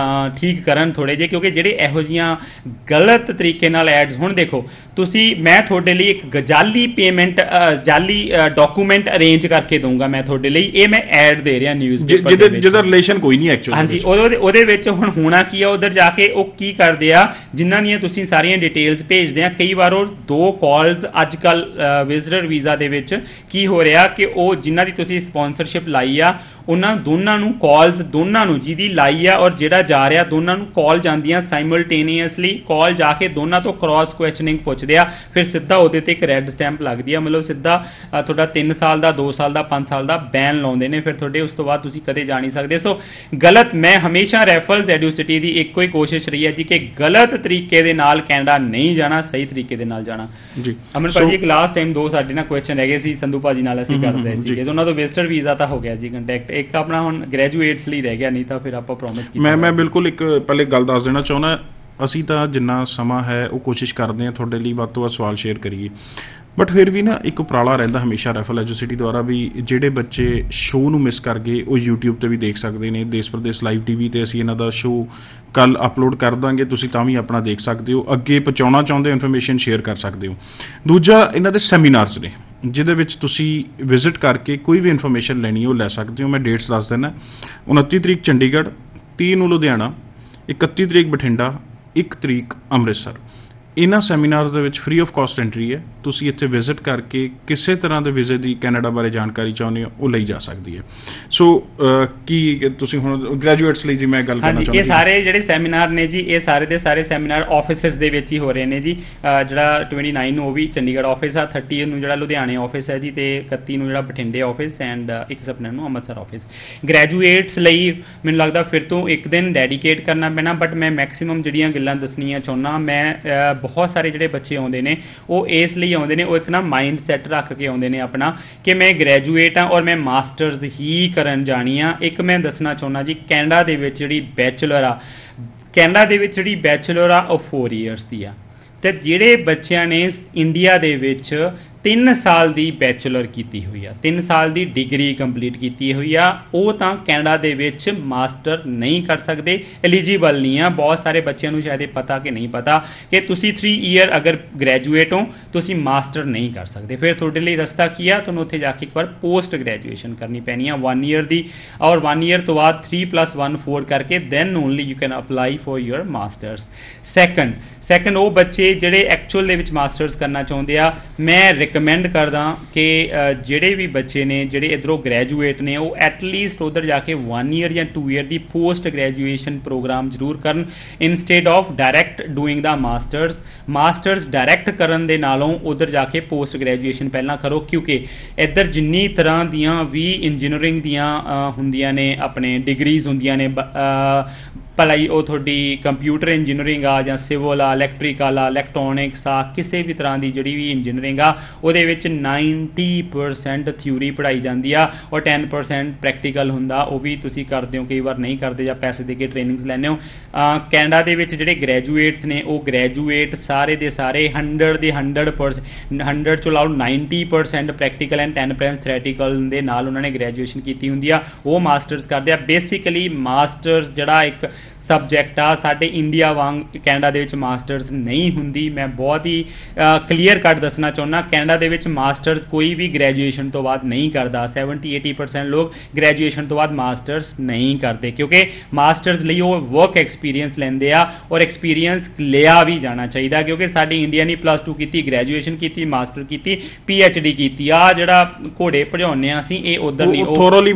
ਠੀਕ ਕਰਨ ਥੋੜੇ ਜਿਹੇ, ਕਿਉਂਕਿ ਜਿਹੜੇ ਇਹੋ ਜਿਹੀਆਂ ਗਲਤ ਤਰੀਕੇ ਨਾਲ ਐਡਸ, ਹੁਣ ਦੇਖੋ ਤੁਸੀਂ, ਮੈਂ ਤੁਹਾਡੇ ਲਈ ਇੱਕ ਜਾਲੀ ਪੇਮੈਂਟ, ਜਾਲੀ ਡਾਕੂਮੈਂਟ ਅਰੇਂਜ ਕਰਕੇ ਦਊਂਗਾ ਮੈਂ ਤੁਹਾਡੇ ਲਈ, ਇਹ ਮੈਂ ਐਡ ਦੇ ਰਿਹਾ ਨਿਊਜ਼ਪੇਪਰ ਦੇ ਵਿੱਚ, ਜਿਹਦਾ ਰਿਲੇਸ਼ਨ ਕੋਈ ਨਹੀਂ ਐਕਚੁਅਲੀ। ਹਾਂਜੀ, ਉਹਦੇ ਉਹਦੇ ਵਿੱਚ ਹੁਣ ਹੋਣਾ ਕੀ ਆ, ਉਧਰ ਜਾ ਕੇ ਉਹ ਕੀ ਕਰਦੇ ਆ, ਜਿਨ੍ਹਾਂ ਦੀਆਂ ਤੁਸੀਂ ਸਾਰੀਆਂ ਡਿਟੇਲਸ ਭੇਜਦੇ ਆ, ਕਈ ਵਾਰ ਉਹ ਦੋ ਕਾਲਸ ਅੱਜ ਕੱਲ ਵਿਜ਼ਟਰ ਵੀਜ਼ਾ ਦੇ ਵਿੱਚ ਕੀ ਹੋ ਰਿਹਾ ਕਿ ਉਹ ਜਿਨ੍ਹਾਂ ਦੀ ਤੁਸੀਂ ਸਪਾਂਸਰਸ਼ਿਪ ਲਾਈ ਆ, ਉਹਨਾਂ ਦੋਨਾਂ ਨੂੰ ਕਾਲਸ, ਦੋਨਾਂ ਨੂੰ ਜਿਹਦੀ ਲਾਈ ਆ ਔਰ ਜਿਹੜਾ ਜਾ ਰਿਹਾ, ਦੋਨਾਂ ਨੂੰ ਕਾਲ ਜਾਂਦੀਆਂ ਸਾਈਮਲਟੇਨੀਅਸਲੀ। ਕਾਲ ਜਾ ਕੇ ਦੋਨਾਂ ਤੋਂ ਕ੍ਰਾਸ ਕੁਐਸਚਨਿੰਗ ਪੁੱਛਦੇ ਆ, ਫਿਰ ਸਿੱਧਾ ਉਹਦੇ ਤੇ ਇੱਕ ਰੈੱਡ ਸਟੈਂਪ ਲੱਗਦੀ ਆ, ਮਤਲਬ ਸਿੱਧਾ ਤੁਹਾਡਾ ਤਿੰਨ ਸਾਲ ਦਾ, ਦੋ ਸਾਲ ਦਾ, ਪੰਜ ਸਾਲ ਦਾ ਬੈਨ ਲਾਉਂਦੇ ਨੇ ਫਿਰ ਤੁਹਾਡੇ, ਉਸ ਤੋਂ ਬਾਅਦ ਤੁਸੀਂ ਕਦੇ ਜਾ ਨਹੀਂ ਸਕਦੇ। ਸੋ ਗਲਤ, ਮੈਂ ਹਮੇਸ਼ਾ ਰੈਫਲਸ ਐਡੂਸਿਟੀ ਦੀ ਇੱਕੋ ਹੀ ਕੋਸ਼ਿਸ਼ ਰਹੀ ਹੈ ਜੀ ਕਿ ਗਲਤ ਤਰੀਕੇ ਦੇ ਨਾਲ ਕੈਨੇਡਾ ਨਹੀਂ ਜਾਣਾ, ਸਹੀ ਤਰੀਕੇ ਦੇ ਨਾਲ ਜਾਣਾ ਜੀ। ਅਮਨ ਭਾਜੀ, ਇੱਕ ਲਾਸਟ ਟਾਈਮ ਦੋ ਸਾਡੇ ਨਾਲ ਕੁਐਸਚਨ ਰਹਿ ਗਏ ਸੀ, ਸੰਧੂ ਭਾਜੀ ਨਾਲ ਅਸੀਂ ਕਰਦੇ ਸੀਗੇ, ਉਹਨਾਂ ਤੋਂ ਵਿਜ਼ਟਰ ਵੀਜ਼ਾ ਤਾਂ ਹੋ ਗਿਆ ਜੀ ਕੰਟੈਕਟ, ਇੱਕ ਆਪਣਾ ਹੁਣ ਗ੍ਰੈਜੂਏਟਸ ਲਈ ਰਹਿ ਗਿਆ, ਨਹੀਂ ਤਾਂ ਫਿਰ ਆਪਾਂ ਪ੍ਰੋਮਿਸ ਕੀਤਾ। ਮੈਂ ਮੈਂ ਬਿਲਕੁਲ ਇੱਕ ਪਹਿਲੇ ਗੱਲ ਦੱਸ ਦੇਣਾ ਚਾਹੁੰਦਾ, ਅਸੀਂ ਤਾਂ ਜਿੰਨਾ ਸਮਾਂ ਹੈ ਉਹ ਕੋਸ਼ਿਸ਼ ਕਰਦੇ ਹਾਂ ਤੁਹਾਡੇ ਲਈ ਵੱਧ ਤੋਂ ਵੱਧ ਸਵਾਲ ਸ਼ੇਅਰ ਕਰੀਏ, ਬਟ ਫਿਰ ਵੀ ਨਾ ਇੱਕ ਉਪਰਾਲਾ ਰਹਿੰਦਾ ਹਮੇਸ਼ਾ ਰੈਫਲ ਐਜੂਸਿਟੀ ਦੁਆਰਾ ਵੀ ਜਿਹੜੇ ਬੱਚੇ ਸ਼ੋਅ ਨੂੰ ਮਿਸ ਕਰ ਗਏ ਉਹ YouTube ਤੇ ਵੀ ਦੇਖ ਸਕਦੇ ਨੇ। ਦੇਸ਼ ਪ੍ਰਦੇਸ਼ ਲਾਈਵ ਟੀਵੀ ਤੇ ਅਸੀਂ ਇਹਨਾਂ ਦਾ ਸ਼ੋਅ ਕੱਲ ਅਪਲੋਡ ਕਰ ਦਾਂਗੇ, ਤੁਸੀਂ ਤਾਂ ਵੀ ਆਪਣਾ ਦੇਖ ਸਕਦੇ ਹੋ, ਅੱਗੇ ਪਹੁੰਚਾਉਣਾ ਚਾਹੁੰਦੇ ਹੋ ਇਨਫੋਰਮੇਸ਼ਨ ਸ਼ੇਅਰ ਕਰ ਸਕਦੇ ਹੋ। ਦੂਜਾ, ਇਹਨਾਂ ਦੇ ਸੈਮੀਨਾਰਸ ਨੇ ਜਿਹਦੇ ਵਿੱਚ ਤੁਸੀਂ ਵਿਜ਼ਿਟ ਕਰਕੇ ਕੋਈ ਵੀ ਇਨਫੋਰਮੇਸ਼ਨ ਲੈਣੀ ਉਹ ਲੈ ਸਕਦੇ ਹੋ। ਮੈਂ ਡੇਟਸ ਦੱਸ ਦਿੰਦਾ, ਉਨੱਤੀ ਤਰੀਕ ਚੰਡੀਗੜ੍ਹ, ਤੀਹ ਨੂੰ ਲੁਧਿਆਣਾ, ਇਕੱਤੀ ਤਰੀਕ ਬਠਿੰਡਾ, ਇੱਕ ਤਰੀਕ ਅੰਮ੍ਰਿਤਸਰ। ਇਹਨਾਂ ਸੈਮੀਨਾਰਸ ਦੇ ਵਿੱਚ ਫ੍ਰੀ ਆਫ ਕਾਸਟ ਐਂਟਰੀ ਹੈ, ਤੁਸੀਂ ਇੱਥੇ ਵਿਜ਼ਿਟ ਕਰਕੇ ਕਿਸੇ ਤਰ੍ਹਾਂ ਦੇ ਵੀਜ਼ੇ ਦੀ ਕੈਨੇਡਾ ਬਾਰੇ ਜਾਣਕਾਰੀ ਚਾਹੁੰਦੇ ਹੋ ਉਹ ਲਈ ਜਾ ਸਕਦੀ ਹੈ। ਸੋ ਕੀ ਤੁਸੀਂ ਹੁਣ ਗ੍ਰੈਜੂਏਟਸ ਲਈ ਜੀ ਮੈਂ ਗੱਲ ਕਰਨਾ ਚਾਹੁੰਦਾ, ਇਹ ਸਾਰੇ ਜਿਹੜੇ ਸੈਮੀਨਾਰ ਨੇ ਜੀ, ਇਹ ਸਾਰੇ ਦੇ ਸਾਰੇ ਸੈਮੀਨਾਰ ਆਫਿਸਿਸ ਦੇ ਵਿੱਚ ਹੀ ਹੋ ਰਹੇ ਨੇ ਜੀ। ਜਿਹੜਾ ਉਨੱਤੀ ਨੂੰ ਉਹ ਵੀ ਚੰਡੀਗੜ੍ਹ ਆਫਿਸ ਆ, ਤੀਹ ਨੂੰ ਜਿਹੜਾ ਲੁਧਿਆਣੇ ਆਫਿਸ ਹੈ ਜੀ, ਤੇ ਇਕੱਤੀ ਨੂੰ ਜਿਹੜਾ ਬਠਿੰਡੇ ਆਫਿਸ ਐਂਡ ਇੱਕ ਸਪਟੈਂਬਰ ਨੂੰ ਅੰਮ੍ਰਿਤਸਰ ਆਫਿਸ। ਗ੍ਰੈਜੂਏਟਸ ਲਈ ਮੈਨੂੰ ਲੱਗਦਾ ਫਿਰ ਤੋਂ ਇੱਕ ਦਿਨ ਡੈਡੀਕੇਟ ਕਰਨਾ ਪੈਣਾ, ਬਟ ਮੈਂ ਮੈਕਸੀਮਮ ਜਿਹੜੀਆਂ ਗੱਲਾਂ ਦੱਸਣੀਆਂ ਚਾਹੁੰਦਾ, ਮੈਂ ਬਹੁਤ ਸਾਰੇ ਜਿਹੜੇ ਬੱਚੇ ਆਉਂਦੇ ਨੇ ਉਹ ਇਸ ਲਈ ਆਉਂਦੇ ਨੇ, ਉਹ ਇੱਕ ਨਾ ਮਾਈਂਡ ਸੈੱਟ ਰੱਖ ਕੇ ਆਉਂਦੇ ਨੇ ਆਪਣਾ ਕਿ ਮੈਂ ਗ੍ਰੈਜੂਏਟ ਹਾਂ ਔਰ ਮੈਂ ਮਾਸਟਰਸ ਹੀ ਕਰਨ ਜਾਣੀ ਆ। ਇੱਕ ਮੈਂ ਦੱਸਣਾ ਚਾਹੁੰਦਾ ਜੀ, ਕੈਨੇਡਾ ਦੇ ਵਿੱਚ ਜਿਹੜੀ ਬੈਚਲਰ ਆ, ਕੈਨੇਡਾ ਦੇ ਵਿੱਚ ਜਿਹੜੀ ਬੈਚਲਰ ਆ ਉਹ ਫੋਰ ਈਅਰਸ ਦੀ ਆ, ਤੇ ਜਿਹੜੇ ਬੱਚਿਆਂ ਨੇ ਇੰਡੀਆ ਦੇ ਵਿੱਚ ਤਿੰਨ ਸਾਲ ਦੀ ਬੈਚਲਰ ਕੀਤੀ ਹੋਈ ਆ, ਤਿੰਨ ਸਾਲ ਦੀ ਡਿਗਰੀ ਕੰਪਲੀਟ ਕੀਤੀ ਹੋਈ ਆ, ਉਹ ਤਾਂ ਕੈਨੇਡਾ ਦੇ ਵਿੱਚ ਮਾਸਟਰ ਨਹੀਂ ਕਰ ਸਕਦੇ, ਐਲੀਜੀਬਲ ਨਹੀਂ ਆ। ਬਹੁਤ ਸਾਰੇ ਬੱਚਿਆਂ ਨੂੰ ਸ਼ਾਇਦ ਇਹ ਪਤਾ ਕਿ ਨਹੀਂ ਪਤਾ ਕਿ ਤੁਸੀਂ ਥ੍ਰੀ ਈਅਰ ਅਗਰ ਗ੍ਰੈਜੂਏਟ ਹੋ ਤੁਸੀਂ ਮਾਸਟਰ ਨਹੀਂ ਕਰ ਸਕਦੇ। ਫਿਰ ਤੁਹਾਡੇ ਲਈ ਰਸਤਾ ਕੀ ਆ, ਤੁਹਾਨੂੰ ਉੱਥੇ ਜਾ ਕੇ ਇੱਕ ਵਾਰ ਪੋਸਟ ਗ੍ਰੈਜੂਏਸ਼ਨ ਕਰਨੀ ਪੈਣੀ ਆ ਵਨ ਈਅਰ ਦੀ, ਔਰ ਵਨ ਈਅਰ ਤੋਂ ਬਾਅਦ ਥ੍ਰੀ ਪਲੱਸ ਵਨ ਫੋਰ ਕਰਕੇ then only you can apply for your masters. Second second ਉਹ ਬੱਚੇ ਜਿਹੜੇ ਐਕਚੁਅਲ ਦੇ ਵਿੱਚ ਮਾਸਟਰਸ ਕਰਨਾ ਚਾਹੁੰਦੇ ਆ, ਮੈਂ ਰਿਕਮੈਂਡ ਕਰਦਾ ਕਿ ਜਿਹੜੇ ਵੀ ਬੱਚੇ ਨੇ ਜਿਹੜੇ ਇੱਧਰੋਂ ਗ੍ਰੈਜੂਏਟ ਨੇ ਉਹ ਐਟਲੀਸਟ ਉੱਧਰ ਜਾ ਕੇ ਵਨ ਈਅਰ ਜਾਂ ਟੂ ਈਅਰ ਦੀ ਪੋਸਟ ਗ੍ਰੈਜੂਏਸ਼ਨ ਪ੍ਰੋਗਰਾਮ ਜ਼ਰੂਰ ਕਰਨ instead of direct doing the masters. Masters direct ਕਰਨ ਦੇ ਨਾਲੋਂ ਉੱਧਰ ਜਾ ਕੇ ਪੋਸਟ ਗ੍ਰੈਜੂਏਸ਼ਨ ਪਹਿਲਾਂ ਕਰੋ, ਕਿਉਂਕਿ ਇੱਧਰ ਜਿੰਨੀ ਤਰ੍ਹਾਂ ਦੀਆਂ ਵੀ ਇੰਜੀਨੀਅਰਿੰਗ ਦੀਆਂ ਹੁੰਦੀਆਂ ਨੇ ਆਪਣੇ ਡਿਗਰੀਜ਼ ਹੁੰਦੀਆਂ ਨੇ, ਭਲਾਈ ਉਹ ਤੁਹਾਡੀ ਕੰਪਿਊਟਰ ਇੰਜੀਨੀਅਰਿੰਗ ਆ ਜਾਂ ਸਿਵਲ ਆ, ਇਲੈਕਟ੍ਰੀਕਲ ਆ, ਇਲੈਕਟ੍ਰੋਨਿਕਸ ਆ, ਕਿਸੇ ਵੀ ਤਰ੍ਹਾਂ ਦੀ ਜਿਹੜੀ ਵੀ ਇੰਜੀਨੀਅਰਿੰਗ ਆ ਉਹਦੇ ਵਿੱਚ ਨਾਈਨਟੀ ਪਰਸੈਂਟ ਥਿਊਰੀ ਪੜ੍ਹਾਈ ਜਾਂਦੀ ਆ ਔਰ ਟੈਨ ਪਰਸੈਂਟ ਪ੍ਰੈਕਟੀਕਲ ਹੁੰਦਾ। ਉਹ ਵੀ ਤੁਸੀਂ ਕਰਦੇ ਹੋ, ਕਈ ਵਾਰ ਨਹੀਂ ਕਰਦੇ ਜਾਂ ਪੈਸੇ ਦੇ ਕੇ ਟ੍ਰੇਨਿੰਗਸ ਲੈਂਦੇ ਹੋ। ਕੈਨੇਡਾ ਦੇ ਵਿੱਚ ਜਿਹੜੇ ਗ੍ਰੈਜੂਏਟਸ ਨੇ ਉਹ ਗ੍ਰੈਜੂਏਟ ਸਾਰੇ ਦੇ ਸਾਰੇ ਹੰਡਰਡ ਦੇ ਹੰਡਰਡ ਪਰਸੈਂਟ ਹੰਡਰਡ ਚੋਂ ਲਾਓ ninety percent practical and ten percent theoretical ਦੇ ਨਾਲ ਉਹਨਾਂ ਨੇ ਗ੍ਰੈਜੂਏਸ਼ਨ ਕੀਤੀ ਹੁੰਦੀ ਆ, ਉਹ ਮਾਸਟਰਸ ਕਰਦੇ ਆ। ਬੇਸਿਕਲੀ ਮਾਸਟਰਸ ਜਿਹੜਾ ਇੱਕ ਸਬਜੈਕਟ ਆ, ਸਾਡੇ ਇੰਡੀਆ ਵਾਂਗ ਕੈਨੇਡਾ ਦੇ ਵਿੱਚ ਮਾਸਟਰਸ ਨਹੀਂ ਹੁੰਦੀ। ਮੈਂ ਬਹੁਤ ਹੀ ਕਲੀਅਰ ਕੱਟ ਦੱਸਣਾ ਚਾਹੁੰਦਾ, ਕੈਨੇਡਾ ਦੇ ਵਿੱਚ ਮਾਸਟਰਸ ਕੋਈ ਵੀ ਗ੍ਰੈਜੂਏਸ਼ਨ ਤੋਂ ਬਾਅਦ ਨਹੀਂ ਕਰਦਾ। ਸੈਵਨਟੀ ਏਟੀ ਪਰਸੈਂਟ ਲੋਕ ਗ੍ਰੈਜੂਏਸ਼ਨ ਤੋਂ ਬਾਅਦ ਮਾਸਟਰਸ ਨਹੀਂ ਕਰਦੇ, ਕਿਉਂਕਿ ਮਾਸਟਰਸ ਲਈ ਉਹ ਵਰਕ ਐਕਸਪੀਰੀਅੰਸ ਲੈਂਦੇ ਆ ਔਰ ਐਕਸਪੀਰੀਅੰਸ ਲਿਆ ਵੀ ਜਾਣਾ ਚਾਹੀਦਾ, ਕਿਉਂਕਿ ਸਾਡੀ ਇੰਡੀਆ ਨੇ ਪਲੱਸ ਟੂ ਕੀਤੀ, ਗ੍ਰੈਜੂਏਸ਼ਨ ਕੀਤੀ, ਮਾਸਟਰ ਕੀਤੀ, ਪੀ ਐਚ ਡੀ ਕੀਤੀ। ਆ ਜਿਹੜਾ ਘੋੜੇ ਭਜਾਉਂਦੇ ਆ ਅਸੀਂ, ਇਹ ਉਧਰ ਨਹੀਂ,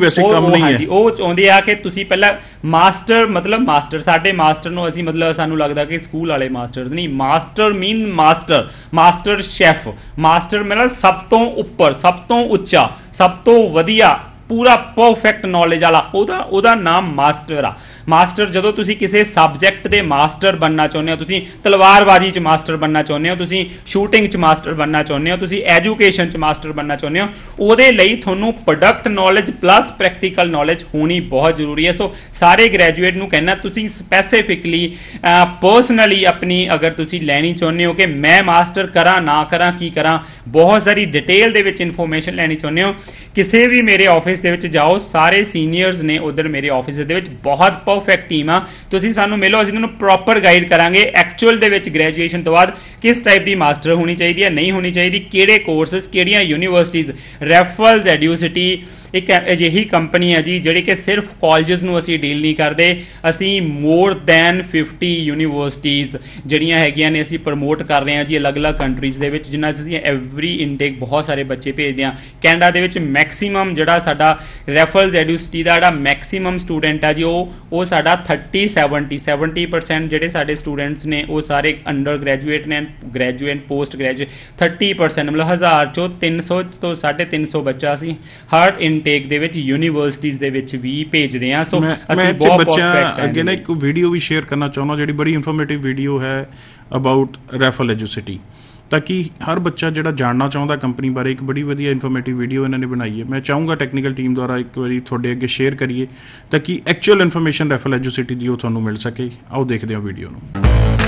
ਉਹ ਚਾਹੁੰਦੇ ਆ ਕਿ ਤੁਸੀਂ ਪਹਿਲਾਂ ਮਾਸਟਰ ਮਤਲਬ ਮਾਸਟਰ ਸਾਡੇ ਮਾਸਟਰ ਨੂੰ ਅਸੀਂ ਮਤਲਬ ਸਾਨੂੰ ਲੱਗਦਾ ਕਿ ਸਕੂਲ ਵਾਲੇ ਮਾਸਟਰ ਨਹੀਂ। Master mean master, master chef, master ਮਤਲਬ ਸਭ ਤੋਂ ਉੱਪਰ, ਸਭ ਤੋਂ ਉੱਚਾ, ਸਭ ਤੋਂ ਵਧੀਆ, ਪੂਰਾ ਪਰਫੈਕਟ ਨੌਲੇਜ ਵਾਲਾ, ਉਹਦਾ ਉਹਦਾ ਨਾਮ ਮਾਸਟਰ ਆ। ਮਾਸਟਰ ਜਦੋਂ ਤੁਸੀਂ ਕਿਸੇ ਸਬਜੈਕਟ ਦੇ ਮਾਸਟਰ ਬਣਨਾ ਚਾਹੁੰਦੇ ਹੋ, ਤੁਸੀਂ ਤਲਵਾਰਬਾਜ਼ੀ 'ਚ ਮਾਸਟਰ ਬਣਨਾ ਚਾਹੁੰਦੇ ਹੋ, ਤੁਸੀਂ ਸ਼ੂਟਿੰਗ 'ਚ ਮਾਸਟਰ ਬਣਨਾ ਚਾਹੁੰਦੇ ਹੋ, ਤੁਸੀਂ ਐਜੂਕੇਸ਼ਨ 'ਚ ਮਾਸਟਰ ਬਣਨਾ ਚਾਹੁੰਦੇ ਹੋ, ਉਹਦੇ ਲਈ ਤੁਹਾਨੂੰ product knowledge plus practical knowledge ਹੋਣੀ ਬਹੁਤ ਜ਼ਰੂਰੀ ਹੈ। ਸੋ ਸਾਰੇ ਗ੍ਰੈਜੂਏਟ ਨੂੰ ਕਹਿਣਾ, ਤੁਸੀਂ ਸਪੈਸੀਫਿਕਲੀ ਪਰਸਨਲੀ ਆਪਣੀ ਅਗਰ ਤੁਸੀਂ ਲੈਣੀ ਚਾਹੁੰਦੇ ਹੋ ਕਿ ਮੈਂ ਮਾਸਟਰ ਕਰਾਂ ਨਾ ਕਰਾਂ ਕੀ ਕਰਾਂ, ਬਹੁਤ ਸਾਰੀ ਡਿਟੇਲ ਦੇ ਵਿੱਚ ਇਨਫੋਰਮੇਸ਼ਨ ਲੈਣੀ ਚਾਹੁੰਦੇ ਹੋ, ਕਿਸੇ ਵੀ ਮੇਰੇ ਆਫਿਸ ਦੇ ਵਿੱਚ ਜਾਓ, ਸਾਰੇ ਸੀਨੀਅਰਸ ਨੇ ਉਧਰ ਮੇਰੇ ਆਫਿਸ ਦੇ ਵਿੱਚ, ਬਹੁਤ ਪਰਫੈਕਟ ਟੀਮ ਆ, ਤੁਸੀਂ ਸਾਨੂੰ ਮਿਲੋ, ਅਸੀਂ ਤੁਹਾਨੂੰ ਪ੍ਰੋਪਰ ਗਾਈਡ ਕਰਾਂਗੇ ਐਕਚੁਅਲ ਦੇ ਵਿੱਚ ਗ੍ਰੈਜੂਏਸ਼ਨ ਤੋਂ ਬਾਅਦ ਕਿਸ ਟਾਈਪ ਦੀ ਮਾਸਟਰ ਹੋਣੀ ਚਾਹੀਦੀ ਹੈ, ਨਹੀਂ ਹੋਣੀ ਚਾਹੀਦੀ, ਕਿਹੜੇ ਕੋਰਸਸ, ਕਿਹੜੀਆਂ ਯੂਨੀਵਰਸਿਟੀਜ਼। ਰੈਫਲਸ ਐਡਿਊਸਿਟੀ ਇੱਕ ਅਜਿਹੀ ਕੰਪਨੀ ਹੈ ਜੀ ਜਿਹੜੀ ਕਿ ਸਿਰਫ ਕਾਲਜਸ ਨੂੰ ਅਸੀਂ ਡੀਲ ਨਹੀਂ ਕਰਦੇ, ਅਸੀਂ ਮੋਰ ਦੈਨ ਫਿਫਟੀ ਯੂਨੀਵਰਸਿਟੀਜ਼ ਜਿਹੜੀਆਂ ਹੈਗੀਆਂ ਨੇ ਅਸੀਂ ਪ੍ਰਮੋਟ ਕਰ ਰਹੇ ਹਾਂ ਜੀ ਅਲੱਗ-ਅਲੱਗ ਕੰਟਰੀਜ਼ ਦੇ ਵਿੱਚ, ਜਿਨ੍ਹਾਂ 'ਚ ਅਸੀਂ ਐਵਰੀ ਇਨਟੇਕ ਬਹੁਤ ਸਾਰੇ ਬੱਚੇ ਭੇਜਦੇ ਹਾਂ। ਕੈਨੇਡਾ ਦੇ ਵਿੱਚ ਮੈਕਸੀਮਮ ਜਿਹੜਾ ਸਾਡਾ ਰੈਫਲਸ ਐਡਿਊਸਿਟੀ ਦਾ ਜਿਹੜਾ ਮੈਕਸੀਮਮ ਸਟੂਡੈਂਟ ਆ ਜੀ ਉਹ ਉਹ ਸਾਡਾ ਥਰਟੀ ਸੈਵਨਟੀ ਸੈਵਨਟੀ ਪਰਸੈਂਟ ਜਿਹੜੇ ਸਾਡੇ ਸਟੂਡੈਂਟਸ ਨੇ ਉਹ ਸਾਰੇ ਅੰਡਰ ਗ੍ਰੈਜੂਏਟ ਨੇ, graduate post graduate thirty percent ਮਤਲਬ ਹਜ਼ਾਰ ਚੋਂ ਤਿੰਨ ਸੌ ਤੋਂ ਸਾਢੇ ਤਿੰਨ ਸੌ ਬੱਚਾ ਅਸੀਂ ਹਰ ਇਨਟੇਕ ਦੇ ਵਿੱਚ ਯੂਨੀਵਰਸਿਟੀਜ਼ ਦੇ ਵਿੱਚ ਵੀ ਭੇਜਦੇ ਹਾਂ। ਸੋ ਅਸੀਂ ਬਹੁਤ ਬੱਚਿਆਂ ਅੱਗੇ ਨਾ ਇੱਕ ਵੀਡੀਓ ਵੀ ਸ਼ੇਅਰ ਕਰਨਾ ਚਾਹੁੰਦਾ ਜਿਹੜੀ ਬੜੀ ਇਨਫੋਰਮੇਟਿਵ ਵੀਡੀਓ ਹੈ ਅਬਾਊਟ ਰੈਫਲ ਐਜੂਸਿਟੀ, ਤਾਂ ਕਿ ਹਰ ਬੱਚਾ ਜਿਹੜਾ ਜਾਣਨਾ ਚਾਹੁੰਦਾ ਕੰਪਨੀ ਬਾਰੇ, ਇੱਕ ਬੜੀ ਵਧੀਆ ਇਨਫੋਰਮੇਟਿਵ ਵੀਡੀਓ ਇਹਨਾਂ ਨੇ ਬਣਾਈ ਹੈ। ਮੈਂ ਚਾਹੂੰਗਾ ਟੈਕਨੀਕਲ ਟੀਮ ਦੁਆਰਾ ਇੱਕ ਵਾਰੀ ਤੁਹਾਡੇ ਅੱਗੇ ਸ਼ੇਅਰ ਕਰੀਏ ਤਾਂ ਕਿ ਐਕਚੁਅਲ ਇਨਫੋਰਮੇਸ਼ਨ ਰੈਫਲ ਐਜੂਸਿਟੀ ਦੀ ਉਹ ਤੁਹਾਨੂੰ ਮਿਲ ਸਕੇ। ਆਓ ਦੇਖਦੇ ਹਾਂ ਵੀਡੀਓ ਨੂੰ।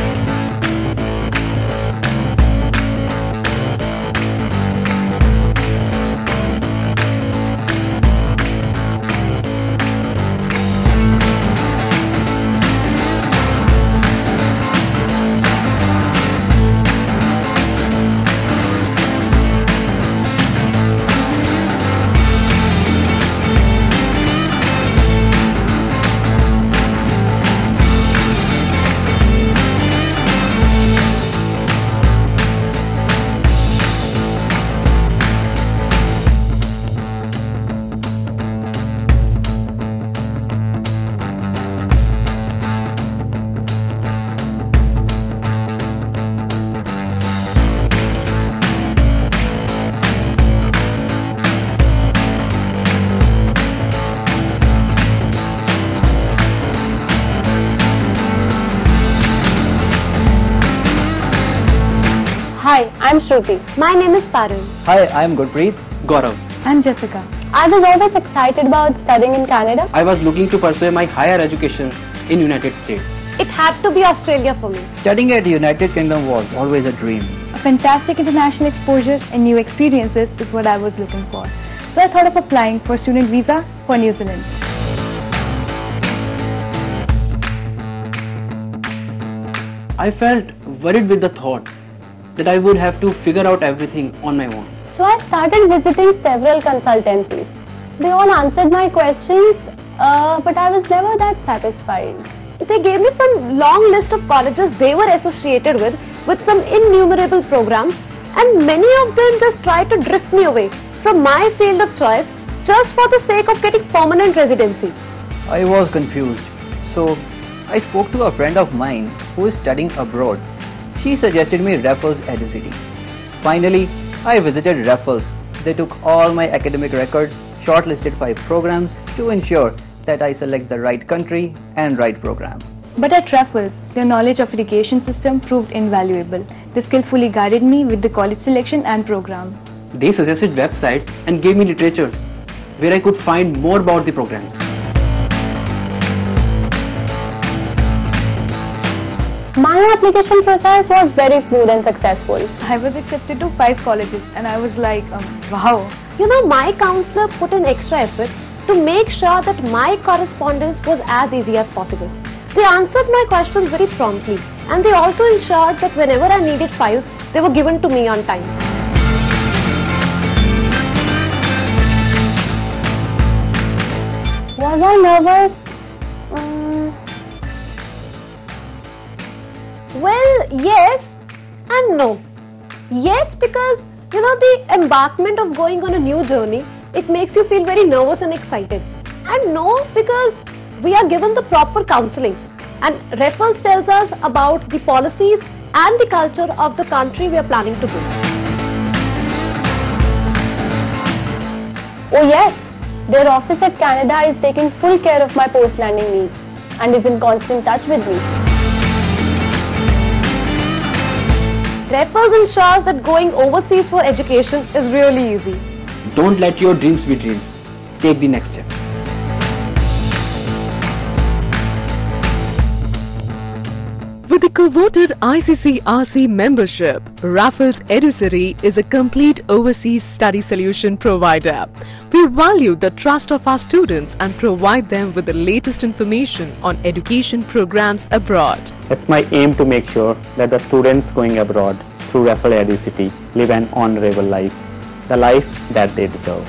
Hi, I'm Shruti. My name is Parul. Hi, I'm Gurpreet. Gaurav. I'm Jessica. I was always excited about studying in Canada. I was looking to pursue my higher education in United States. It had to be Australia for me. Studying at the United Kingdom was always a dream. A fantastic international exposure and new experiences is what I was looking for. So I thought of applying for student visa for New Zealand. I felt worried with the thought that I would have to figure out everything on my own. So I started visiting several consultancies. They all answered my questions, uh, but I was never that satisfied. They gave me some long list of colleges they were associated with, with some innumerable programs, and many of them just tried to drift me away from my field of choice just for the sake of getting permanent residency. I was confused, so I spoke to a friend of mine who is studying abroad. She suggested me Raffles EduCity. Finally, I visited Raffles. They took all my academic records, shortlisted five programs to ensure that I select the right country and right program. But at Raffles, their knowledge of education system proved invaluable. They skillfully guided me with the college selection and program. They suggested websites and gave me literatures where I could find more about the programs. My application process was very smooth and successful. I was accepted to five colleges and I was like, um, wow. You know, my counselor put in extra effort to make sure that my correspondence was as easy as possible. They answered my questions very promptly, and they also ensured that whenever I needed files, they were given to me on time. Was I nervous? Um, Well, yes and no. Yes, because you know the embarkment of going on a new journey, it makes you feel very nervous and excited. And no, because we are given the proper counseling, and Raffles tells us about the policies and the culture of the country we are planning to go. oh yes, their office at Canada is taking full care of my post-landing needs and is in constant touch with me. Raffles ensures that going overseas for education is really easy. Don't let your dreams be dreams. Take the next step. With the coveted I C C R C membership, Raffles EduCity is a complete overseas study solution provider. We value the trust of our students and provide them with the latest information on education programs abroad. It's my aim to make sure that the students going abroad through Raffles EduCity live an honorable life, the life that they deserve.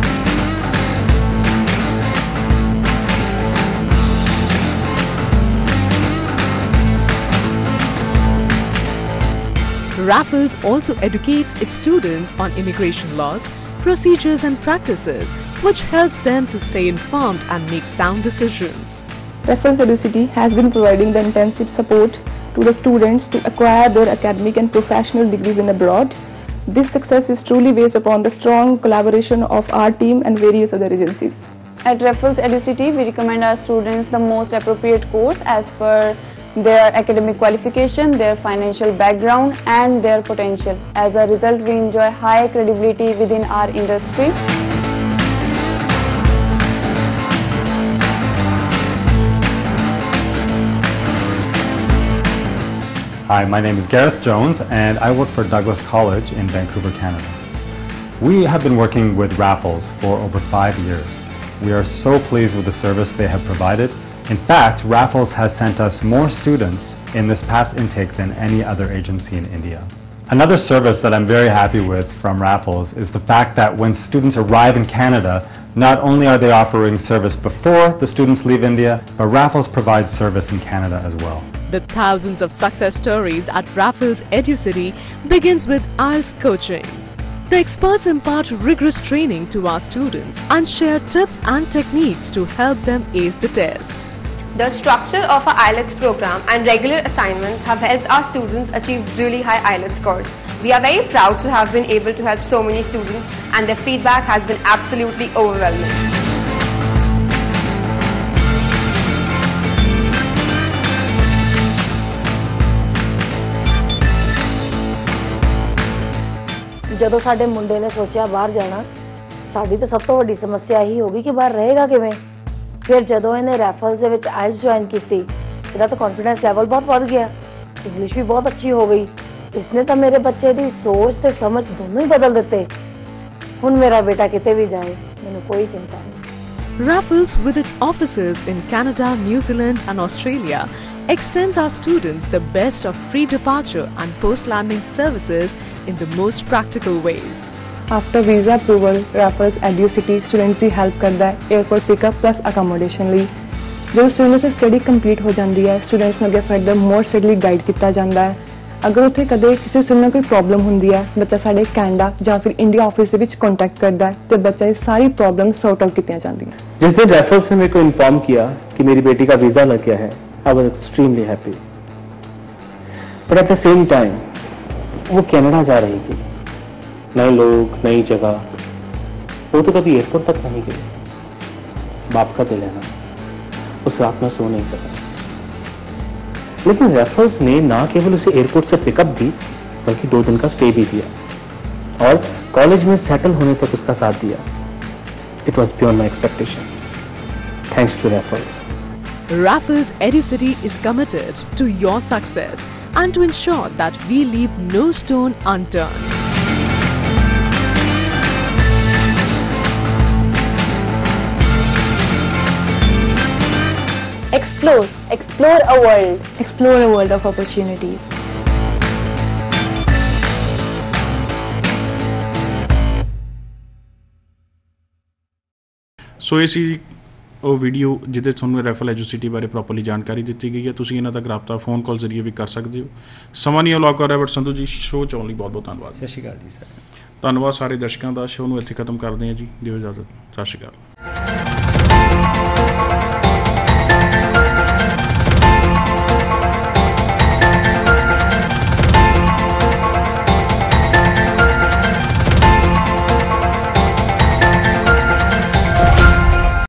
Raffles also educates its students on immigration laws, procedures and practices, which helps them to stay informed and make sound decisions. Raffles EduCity has been providing the intensive support to the students to acquire their academic and professional degrees in abroad. This success is truly based upon the strong collaboration of our team and various other agencies. At Raffles EduCity, we recommend our students the most appropriate course as per their academic qualification, their financial background and their potential. As a result, we enjoy high credibility within our industry. Hi, my name is Gareth Jones and I work for Douglas College in Vancouver, Canada. We have been working with Raffles for over five years. We are so pleased with the service they have provided. In fact, Raffles has sent us more students in this past intake than any other agency in India. Another service that I'm very happy with from Raffles is the fact that when students arrive in Canada, not only are they offering service before the students leave India, but Raffles provides service in Canada as well. The thousands of success stories at Raffles EduCity begins with I E L T S coaching. The experts impart rigorous training to our students and share tips and techniques to help them ace the test. The structure of our I E L T S program and regular assignments have helped our students achieve really high I E L T S scores. We are very proud to have been able to help so many students, and their feedback has been absolutely overwhelming. ਜਦੋਂ ਸਾਡੇ ਮੁੰਡੇ ਨੇ ਸੋਚਿਆ ਬਾਹਰ ਜਾਣਾ, ਸਾਡੀ ਤਾਂ ਸਭ ਤੋਂ ਵੱਡੀ ਸਮੱਸਿਆ ਇਹੀ ਹੋ ਗਈ ਕਿ ਬਾਹਰ ਰਹੇਗਾ ਕਿਵੇਂ। ਫਿਰ ਜਦੋਂ ਇਹਨੇ ਰੈਫਲਸ ਦੇ ਵਿੱਚ ਆਇਲਟਸ ਜੁਆਇਨ ਕੀਤੀ, ਇਹਦਾ ਤਾਂ ਕੌਨਫੀਡੈਂਸ ਲੈਵਲ ਬਹੁਤ ਵੱਧ ਗਿਆ, ਇੰਗਲਿਸ਼ ਵੀ ਬਹੁਤ ਅੱਛੀ ਹੋ ਗਈ। इसने तो मेरे बच्चे की सोच ते समझ दोनों ही बदल दिते। हुण मेरा बेटा किते भी जाए मैनूं कोई चिंता नहीं। Raffles, with its offices in Canada, New Zealand and Australia, extends our students the best of pre-departure and post-landing services in the most practical ways. After visa approval, Raffles EduCity students की help करता है airport pickup plus accommodation ਲਈ। ਜਦੋਂ students ਦੀ study complete ਹੋ ਜਾਂਦੀ ਹੈ, students ਨੂੰ ਅੱਗੇ further more steadily guide ਕੀਤਾ ਜਾਂਦਾ ਹੈ। अगर उत्थे कदे किसी student ਨੂੰ ਕੋਈ प्रॉब्लम ਹੁੰਦੀ ਹੈ, ਬੱਚਾ ਸਾਡੇ ਕੈਨੇਡਾ ਜਾਂ ਫਿਰ ਇੰਡੀਆ ਆਫਿਸ ਦੇ ਵਿੱਚ ਕੰਟੈਕਟ ਕਰਦਾ ਹੈ ਤੇ ਬੱਚੇ ਦੀ ਸਾਰੀ प्रॉब्लम सॉर्ट आउट ਕੀਤੀਆਂ ਜਾਂਦੀਆਂ। जिस दिन रेफल्स ने मेरे को इन्फॉर्म किया कि मेरी बेटी का वीज़ा लग गया है, I was extremely happy. But at the same time वो कनाडा जा रही थी, नए लोग, नई जगह, वो तो कभी एयरपोर्ट तक नहीं गई। बाप का दिल है ना, उस रात में सो नहीं सका। लेकिन रेफल्स ने ना केवल उसे एयरपोर्ट से पिकअप दी बल्कि दो दिन का स्टे भी दिया और कॉलेज में सेटल होने तक उसका साथ दिया। It was beyond my expectation. Thanks to Raffles. Raffles EduCity is committed to your success and to ensure that we leave no stone unturned. Explore, explore a world. Explore a world of opportunities. So ਇਹ ਸੀ ਉਹ video ਜਿਹਦੇ ਤੁਹਾਨੂੰ Rafale ਐਜੂਸਿਟੀ ਬਾਰੇ properly ਜਾਣਕਾਰੀ ਦਿੱਤੀ ਗਈ ਹੈ। ਤੁਸੀਂ ਇਹਨਾਂ ਤੱਕ ਰਾਬਤਾ ਫੋਨ ਕਾਲ ਜ਼ਰੀਏ ਵੀ ਕਰ ਸਕਦੇ ਹੋ। ਸਮਾਂ ਨਹੀਂ ਅਲਾਉ ਕਰ ਰਿਹਾ, ਬਟ ਸੰਧੂ ਜੀ ਸ਼ੋਅ 'ਚ ਆਉਣ ਲਈ ਬਹੁਤ ਬਹੁਤ ਧੰਨਵਾਦ। ਸਤਿ ਸ਼੍ਰੀ ਅਕਾਲ ਜੀ ਸਰ। ਧੰਨਵਾਦ ਸਾਰੇ ਦਰਸ਼ਕਾਂ ਦਾ। ਸ਼ੋਅ ਨੂੰ ਇੱਥੇ ਖਤਮ ਕਰਦੇ ਹਾਂ ਜੀ। ਦਿਓ ਇਜਾਜ਼ਤ। ਸਤਿ ਸ਼੍ਰੀ ਅਕਾਲ।